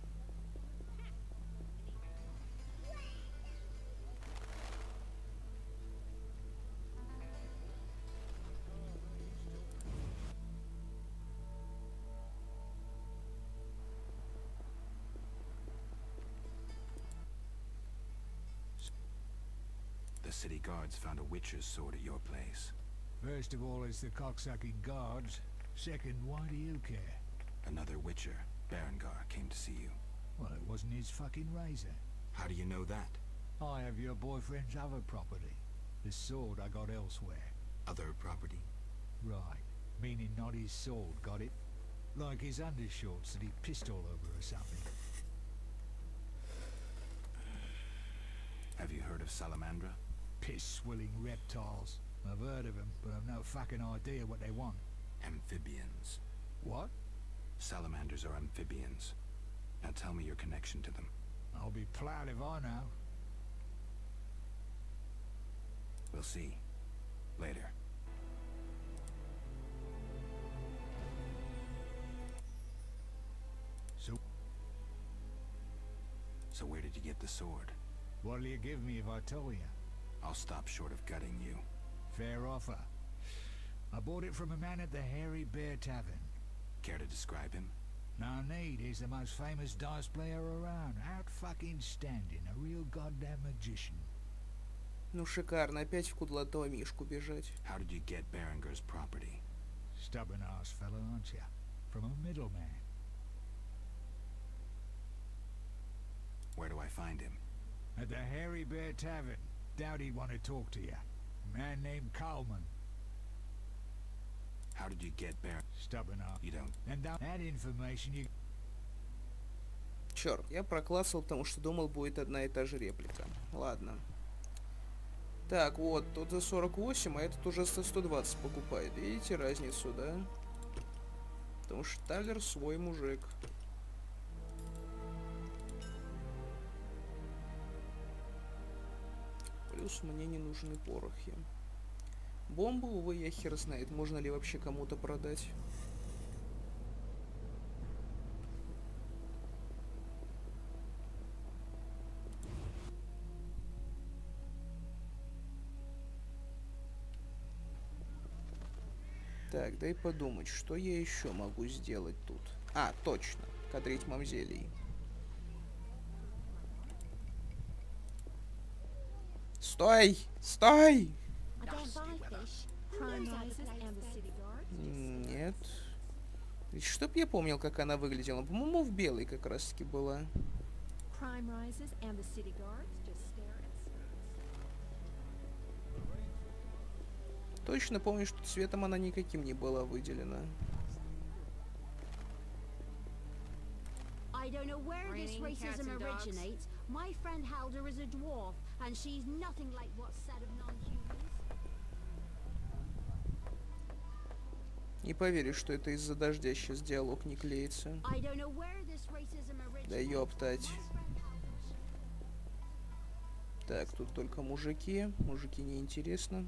The city guards found a witcher's sword at your place. First of all, it's the cocksucking guards. Second, why do you care? Another witcher, Berengar, came to see you. Well, it wasn't his fucking razor. How do you know that? I have your boyfriend's other property. The sword I got elsewhere. Other property? Right. Meaning not his sword, got it? Like his undershorts that he pissed all over or something. Have you heard of Salamandra? Piss-swilling reptiles. I've heard of them, but I've no fucking idea what they want. Amphibians. What? Salamanders are amphibians. Now tell me your connection to them. I'll be plowed if I know. We'll see. Later. So where did you get the sword? What'll you give me if I tell you? I'll stop short of gutting you. Fair offer. I bought it from a man at the Hairy Bear Tavern. Care to describe him? No need, he's the most famous dice player around. Out fucking standing, a real goddamn magician. Ну шикарно, опять в кудлатого мишку бежать. How did you get Berengar's property? Stubborn-ass fellow, aren't you? From a middleman. Where do I find him? At the Hairy Bear Tavern. Doubt he'd want to talk to you. A man named Coleman. How did you get Beren? Stubborn-ass. You don't. And that information you... Черт, я проклассал, потому что думал, будет одна и та же реплика. Ладно. Так, вот, тот за 48, а этот уже за 120 покупает. Видите разницу, да? Потому что Талер свой мужик. Плюс мне не нужны порохи. Бомбу, увы, я хер знает, можно ли вообще кому-то продать. Так, дай подумать, что я еще могу сделать тут. А, точно, кадрить мамзелий. Стой! Стой! Нет. Чтоб я помнил, как она выглядела. По-моему, в белой как раз-таки была. Точно помню, что цветом она никаким не была выделена. I don't know where this racism originates. My friend Halder is a dwarf, and she's nothing like what's said of non-humans. Не поверю, что это из-за дождя сейчас диалог не клеится. Да ёптать. Так, тут только мужики. Мужики неинтересно.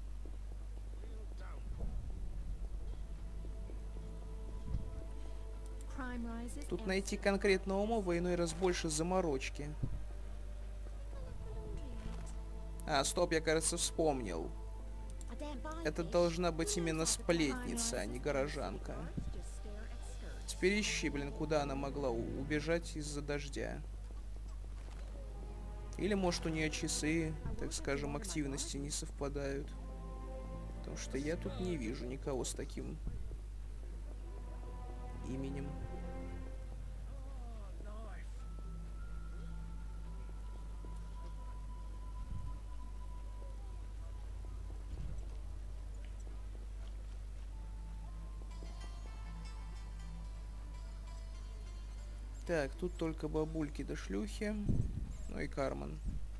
Тут найти конкретного моба иной раз больше заморочки. А, стоп, я, кажется, вспомнил. Это должна быть именно сплетница, а не горожанка. Теперь ищи, блин, куда она могла убежать из-за дождя. Или, может, у нее часы, так скажем, активности не совпадают. Потому что я тут не вижу никого с таким именем. Так, тут только бабульки да шлюхи. Ну и Кармен.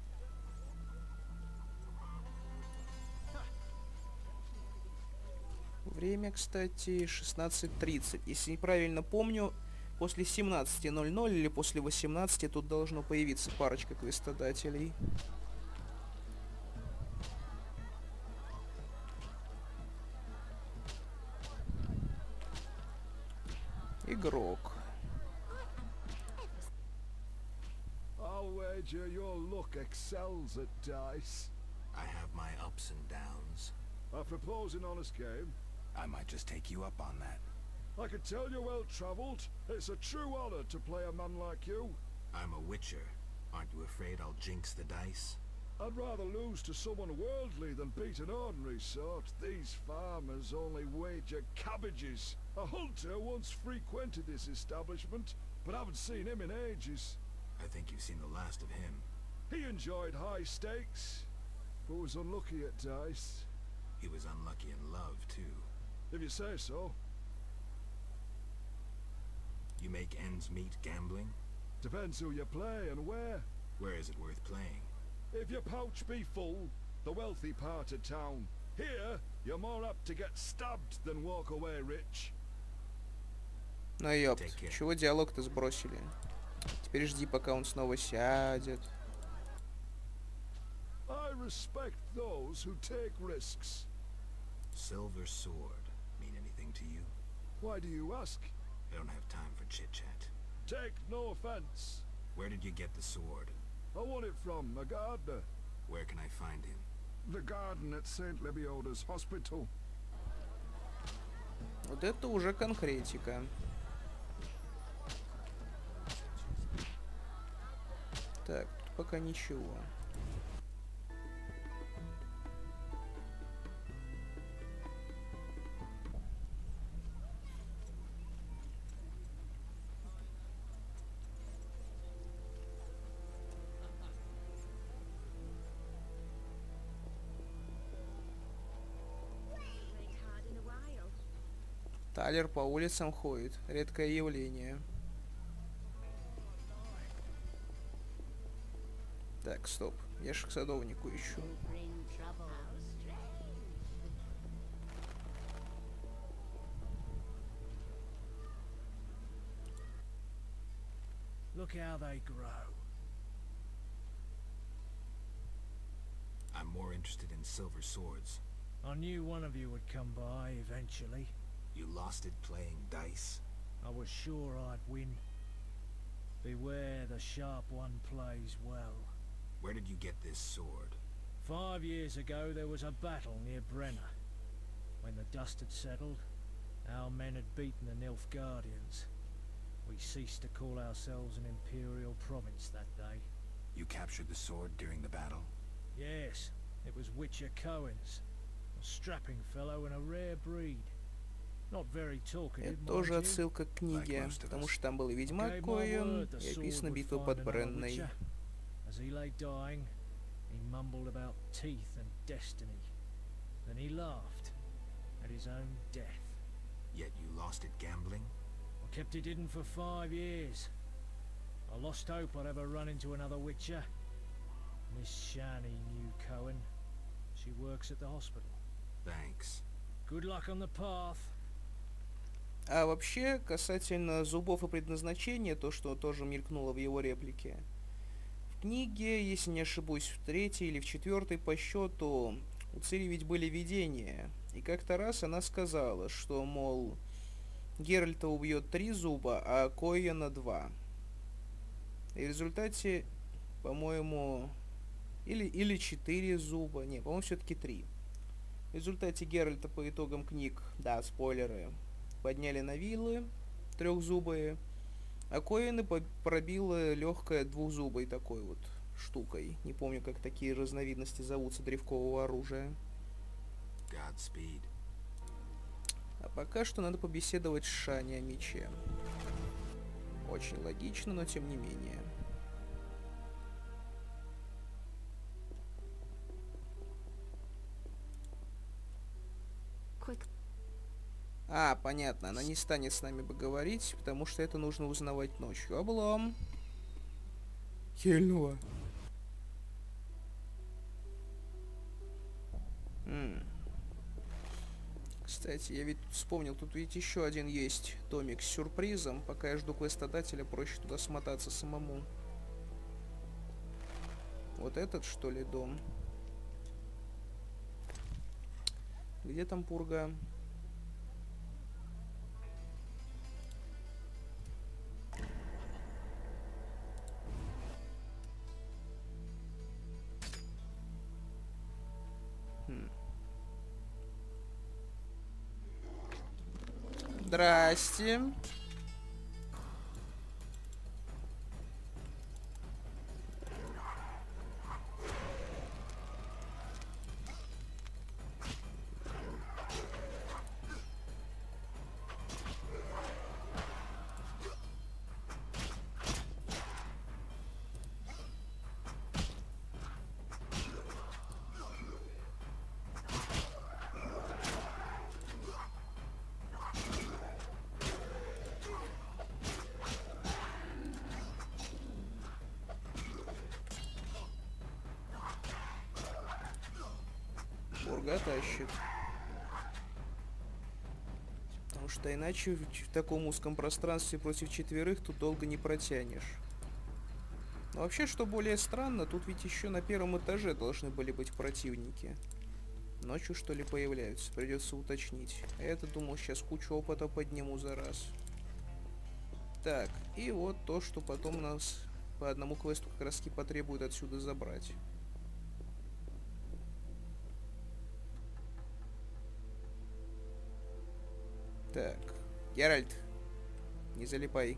Время, кстати, 16:30. Если неправильно помню, после 17:00 или после 18 тут должно появиться парочка квестодателей. Игрок. I'll wager your luck excels at dice. I have my ups and downs. I propose an honest game. I might just take you up on that. I can tell you're well-traveled. It's a true honor to play a man like you. I'm a witcher. Aren't you afraid I'll jinx the dice? I'd rather lose to someone worldly than beat an ordinary sort. These farmers only wager cabbages. A hunter once frequented this establishment, but I haven't seen him in ages. I think you've seen the last of him. He enjoyed high stakes, but was unlucky at dice. He was unlucky in love, too. If you say so. You make ends meet gambling? Depends who you play and where. Where is it worth playing? If your pouch be full, the wealthy part of town. Here, you're more apt to get stabbed than walk away rich. Ну ёпт, чего диалог-то сбросили? Теперь жди, пока он снова сядет. I respect those who take risks. Silver sword mean anything to you? Why do you ask? I don't have time for chit-chat. Take no offense. Where did you get the sword? I won it from a gardener. Where can I find him? The garden at St. Lebioda's Hospital. Вот это уже конкретика. Так, тут пока ничего. Талер по улицам ходит. Редкое явление. Так, стоп. Я ж к садовнику ищу. Look how they grow. I'm more interested in silver swords. I knew one of you would come by eventually. You lost it playing dice? I was sure I'd win. Beware the sharp one plays well. Where did you get this sword? 5 years ago there was a battle near Brenner. When the dust had settled, our men had beaten the Nilfgaardians. We ceased to call ourselves an imperial province that day. You captured the sword during the battle? Yes, it was Witcher Cohen's. A strapping fellow and a rare breed. Not very talkative, Это тоже отсылка к книге, потому что там был и ведьмак Коэн, и описана битва под Бренной. As he lay dying, he mumbled about teeth and destiny. Then he laughed at his own death. Yet you lost it gambling? I kept it hidden for 5 years. I lost hope I'd ever run into another Witcher. Miss Shani knew Cohen. She works at the hospital. Thanks. Good luck on the path. А вообще, касательно зубов и предназначения, то, что тоже мелькнуло в его реплике. В книге, если не ошибусь, в 3-й или в 4-й по счету, у Цири ведь были видения. И как-то раз она сказала, что, мол, Геральта убьет 3 зуба, а Коэна 2. И в результате, по-моему, или 4 зуба, не, по-моему, все-таки 3. В результате Геральта по итогам книг, да, спойлеры, подняли на вилы 3-зубые, а Коэна пробила легкая 2-зубой такой вот штукой. Не помню, как такие разновидности зовутся древкового оружия. Godspeed. А пока что надо побеседовать с Шани о мече. Очень логично, но тем не менее. А, понятно, она не станет с нами бы говорить, потому что это нужно узнавать ночью. Облом. Хельнула. Кстати, я ведь вспомнил, тут ведь еще один есть томик с сюрпризом. Пока я жду квестодателя, проще туда смотаться самому. Вот этот, что ли, дом? Где там пурга? Здрасте. Пурга тащит. Потому что иначе в таком узком пространстве против 4 тут долго не протянешь. Но вообще, что более странно, тут ведь еще на 1-м этаже должны были быть противники. Ночью, что ли, появляются? Придется уточнить. А я-то думал, сейчас кучу опыта подниму за раз. Так, и вот то, что потом нас по одному квесту как раз-таки потребует отсюда забрать. Так, Геральт, не залипай.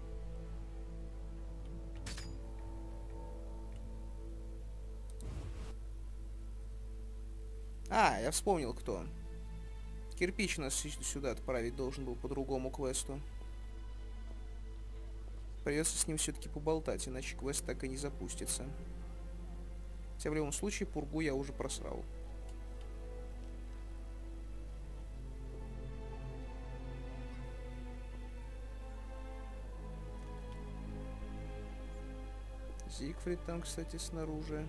А, я вспомнил, кто. Кирпич нас сюда отправить должен был по другому квесту. Придется с ним все-таки поболтать, иначе квест так и не запустится. Хотя в любом случае пургу я уже просрал. Зигфрид там, кстати, снаружи.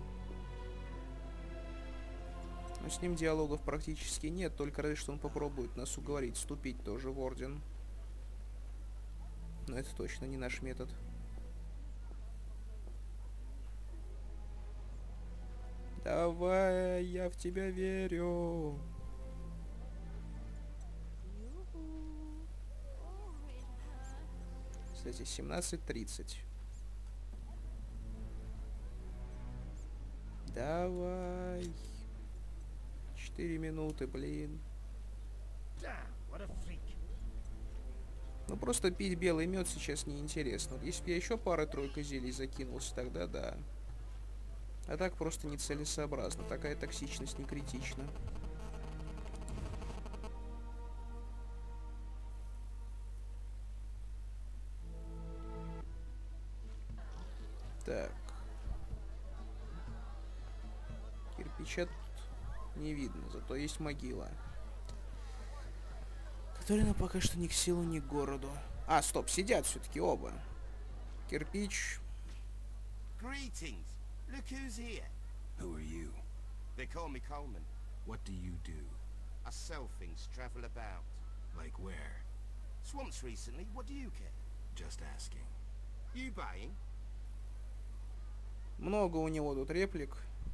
Но с ним диалогов практически нет, только разве что он попробует нас уговорить вступить тоже в орден. Но это точно не наш метод. Давай, я в тебя верю. Кстати, 17:30. Давай. 4 минуты, блин. Ну просто пить белый мед сейчас неинтересно. Вот если бы я еще пара-тройка зелий закинулся, тогда да. А так просто нецелесообразно. Такая токсичность не критична. Так. Кирпича тут не видно, зато есть могила. Которая нам пока что ни к селу, ни к городу. А, стоп, сидят все-таки оба. Кирпич. Greetings. Look who's here. Who are you? They call me Coleman. What do you do? I sell things, travel about. Like where? Swamps recently, what do you care? Just asking. You buying? Много у него тут реплик.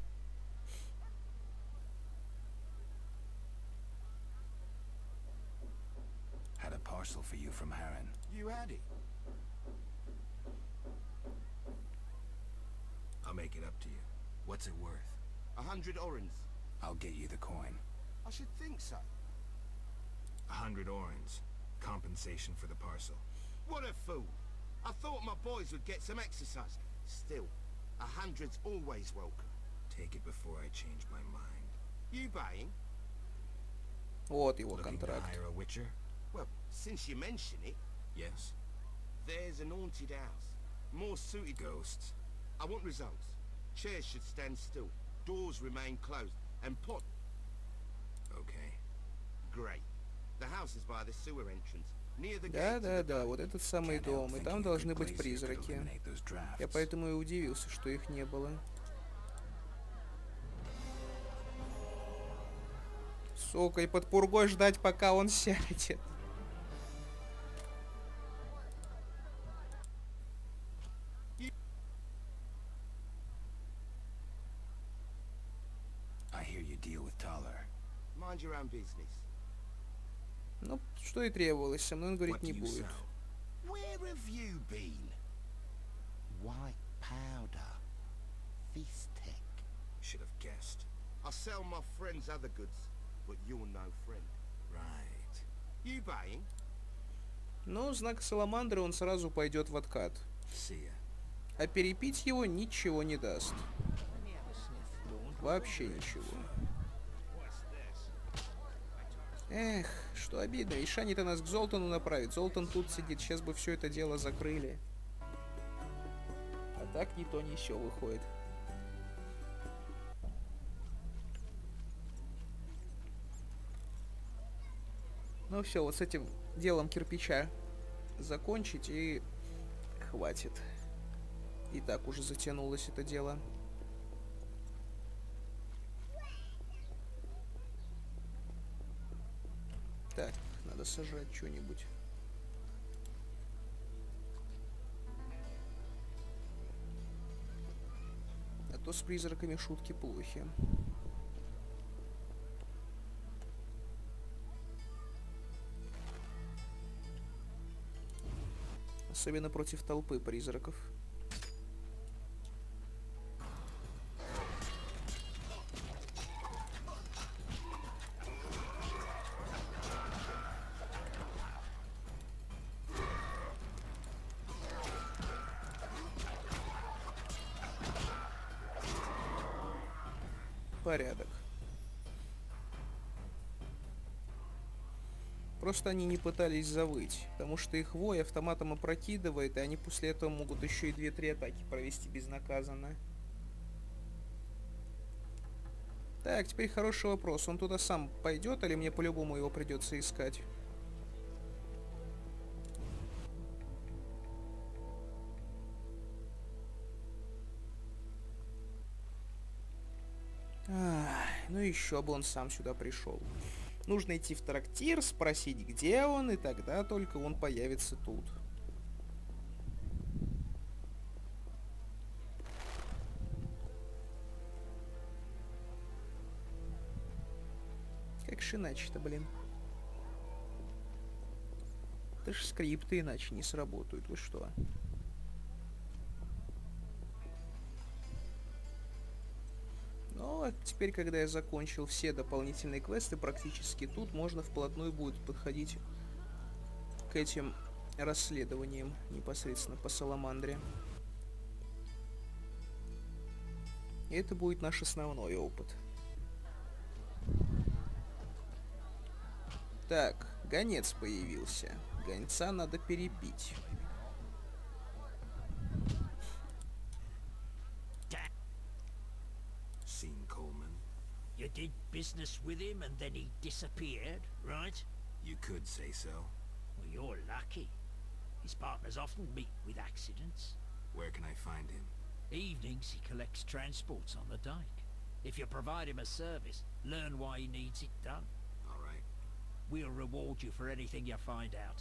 Had a parcel for you from Harren. You had it. I'll make it up to you. What's it worth? 100 orens. I'll get you the coin. I should think so. 100 orens. Compensation for the parcel. What a fool. I thought my boys would get some exercise. Still, 100's always welcome. Take it before I change my mind. You buying? Вот его Looking to контракт. hire a witcher? Well, since you mention it, Yes. there's an haunted house. More suited. Ghosts. I want results. Chairs should stand still. Doors remain closed. And pot... Okay. Great. The house is by the sewer entrance. Near the gate. Да, вот этот самый дом. И там должны быть призраки. Я поэтому и удивился, что их не было. Сука, и под пургой ждать, пока он сядет. I hear you deal with Taller. Mind your own business. Ну, что и требовалось, со мной он говорить What не do you будет. sell? Where have you been? White powder. Fistech. Should have guessed. I sell my friends other goods, but you're no friend. Right. You buying? Но знак Саламандры он сразу пойдет в откат. See ya. А перепить его ничего не даст. Вообще ничего. Эх, что обидно. И Шани-то нас к Золтану направит. Золтан тут сидит. Сейчас бы все это дело закрыли. А так ни то, ни сё выходит. Ну все, вот с этим делом кирпича закончить и хватит. И так уже затянулось это дело. Так, надо сажать что-нибудь. А то с призраками шутки плохи. Особенно против толпы призраков. Порядок. Просто они не пытались завыть, потому что их вой автоматом опрокидывает, и они после этого могут еще и 2-3 атаки провести безнаказанно. Так, теперь хороший вопрос. Он туда сам пойдет, или мне по-любому его придется искать? Ну еще бы он сам сюда пришел. Нужно идти в трактир, спросить, где он, и тогда только он появится тут. Как ж иначе-то, блин? Это ж скрипты иначе не сработают, вы что? Ну, Ну а теперь, когда я закончил все дополнительные квесты, практически тут можно вплотную будет подходить к этим расследованиям непосредственно по Саламандре. И это будет наш основной опыт. Так, гонец появился. Гонца надо перебить. Seen Coleman? You did business with him and then he disappeared, right? You could say so. Well, you're lucky. His partners often meet with accidents. Where can I find him? Evenings he collects transports on the dike. If you provide him a service, learn why he needs it done. All right. We'll reward you for anything you find out.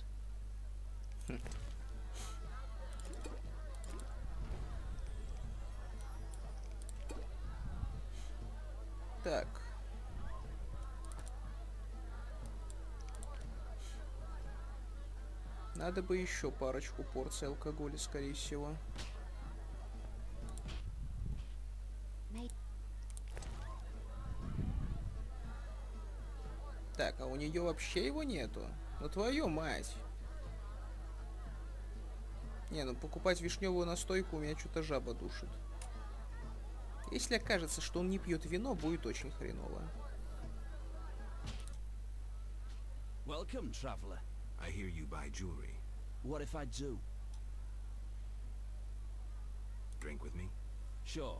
Так. Надо бы еще парочку порций алкоголя, скорее всего. Так, а у нее вообще его нету? Ну твою мать. Не, ну покупать вишневую настойку у меня что-то жаба душит. Если окажется, что он не пьет вино, будет очень хреново. Welcome, traveler. I hear you buy jewelry. What if I do? Drink with me? Sure.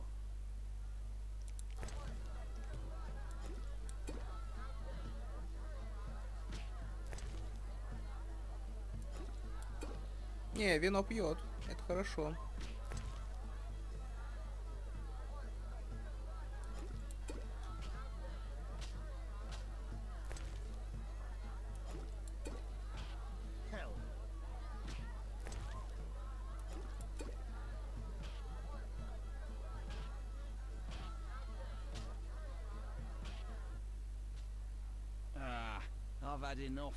Не, вино пьет. Это хорошо. I've had enough.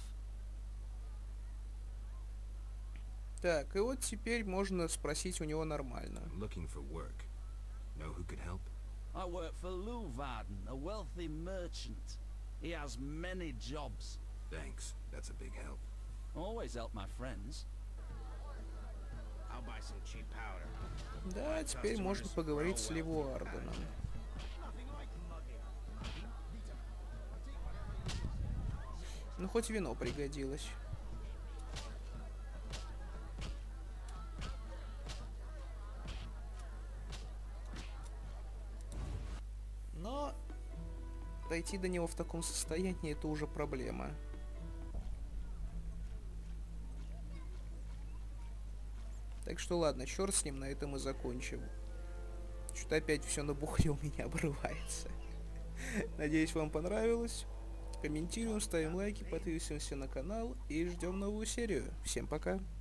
Так, и вот теперь можно спросить у него нормально. Looking for work. Know who could help? I work for Lou Varden, a wealthy merchant. He has many jobs. Thanks. That's a big help. Always help my friends. I'll buy some cheap powder. Да, теперь можно поговорить с Ливуарденом. Ну, хоть вино пригодилось. Но дойти до него в таком состоянии — это уже проблема. Так что ладно, черт с ним, на этом и закончим. Что-то опять все на бухле у меня обрывается. Надеюсь, вам понравилось. Комментируем, ставим лайки, подписываемся на канал и ждем новую серию. Всем пока!